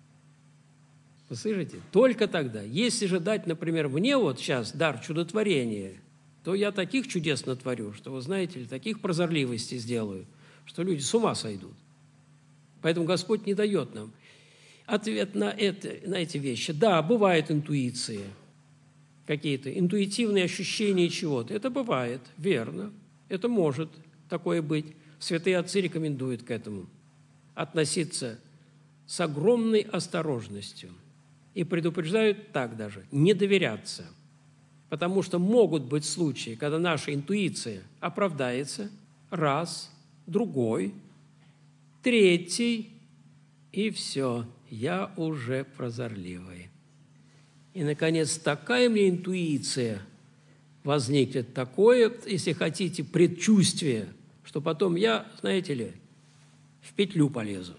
Вы слышите? Только тогда. Если же дать, например, мне вот сейчас дар чудотворения, то я таких чудес натворю, что, вы знаете, таких прозорливостей сделаю, что люди с ума сойдут. Поэтому Господь не дает нам ответ на, это, на эти вещи. Да, бывают интуиции, какие-то интуитивные ощущения чего-то. Это бывает, верно. Это может такое быть. Святые отцы рекомендуют к этому относиться с огромной осторожностью. И предупреждают так даже, не доверяться. Потому что могут быть случаи, когда наша интуиция оправдается, раз, другой, третий, и все, я уже прозорливый. И, наконец, такая мне интуиция возникнет, такое, если хотите, предчувствие, что потом я, знаете ли, в петлю полезу.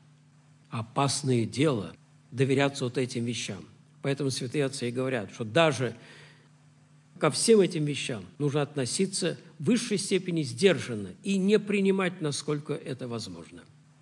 Опасное дело доверяться вот этим вещам. Поэтому святые отцы и говорят, что даже ко всем этим вещам нужно относиться в высшей степени сдержанно и не принимать, насколько это возможно.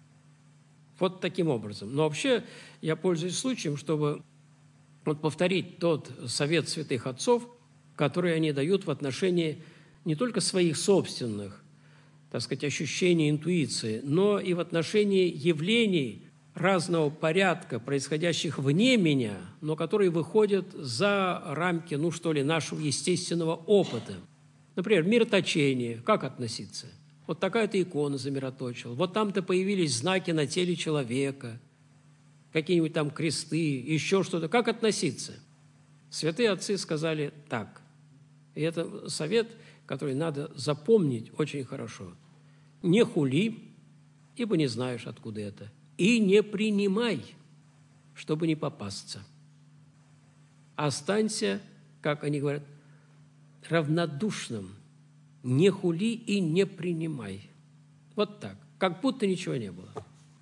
Вот таким образом. Но вообще я пользуюсь случаем, чтобы вот повторить тот совет святых отцов, который они дают в отношении не только своих собственных, так сказать, ощущений, интуиции, но и в отношении явлений разного порядка, происходящих вне меня, но которые выходят за рамки, ну что ли, нашего естественного опыта. Например, мироточение. Как относиться? Вот такая-то икона замироточила. Вот там-то появились знаки на теле человека, какие-нибудь там кресты, еще что-то. Как относиться? Святые отцы сказали так. И это совет, который надо запомнить очень хорошо. Не хули, ибо не знаешь, откуда это. И не принимай, чтобы не попасться. Останься, как они говорят, равнодушным. Не хули и не принимай. Вот так, как будто ничего не было.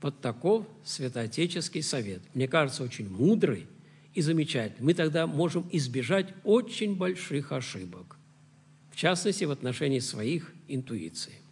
Вот таков святоотеческий совет. Мне кажется, очень мудрый и замечательный. Мы тогда можем избежать очень больших ошибок, в частности, в отношении своих интуиций.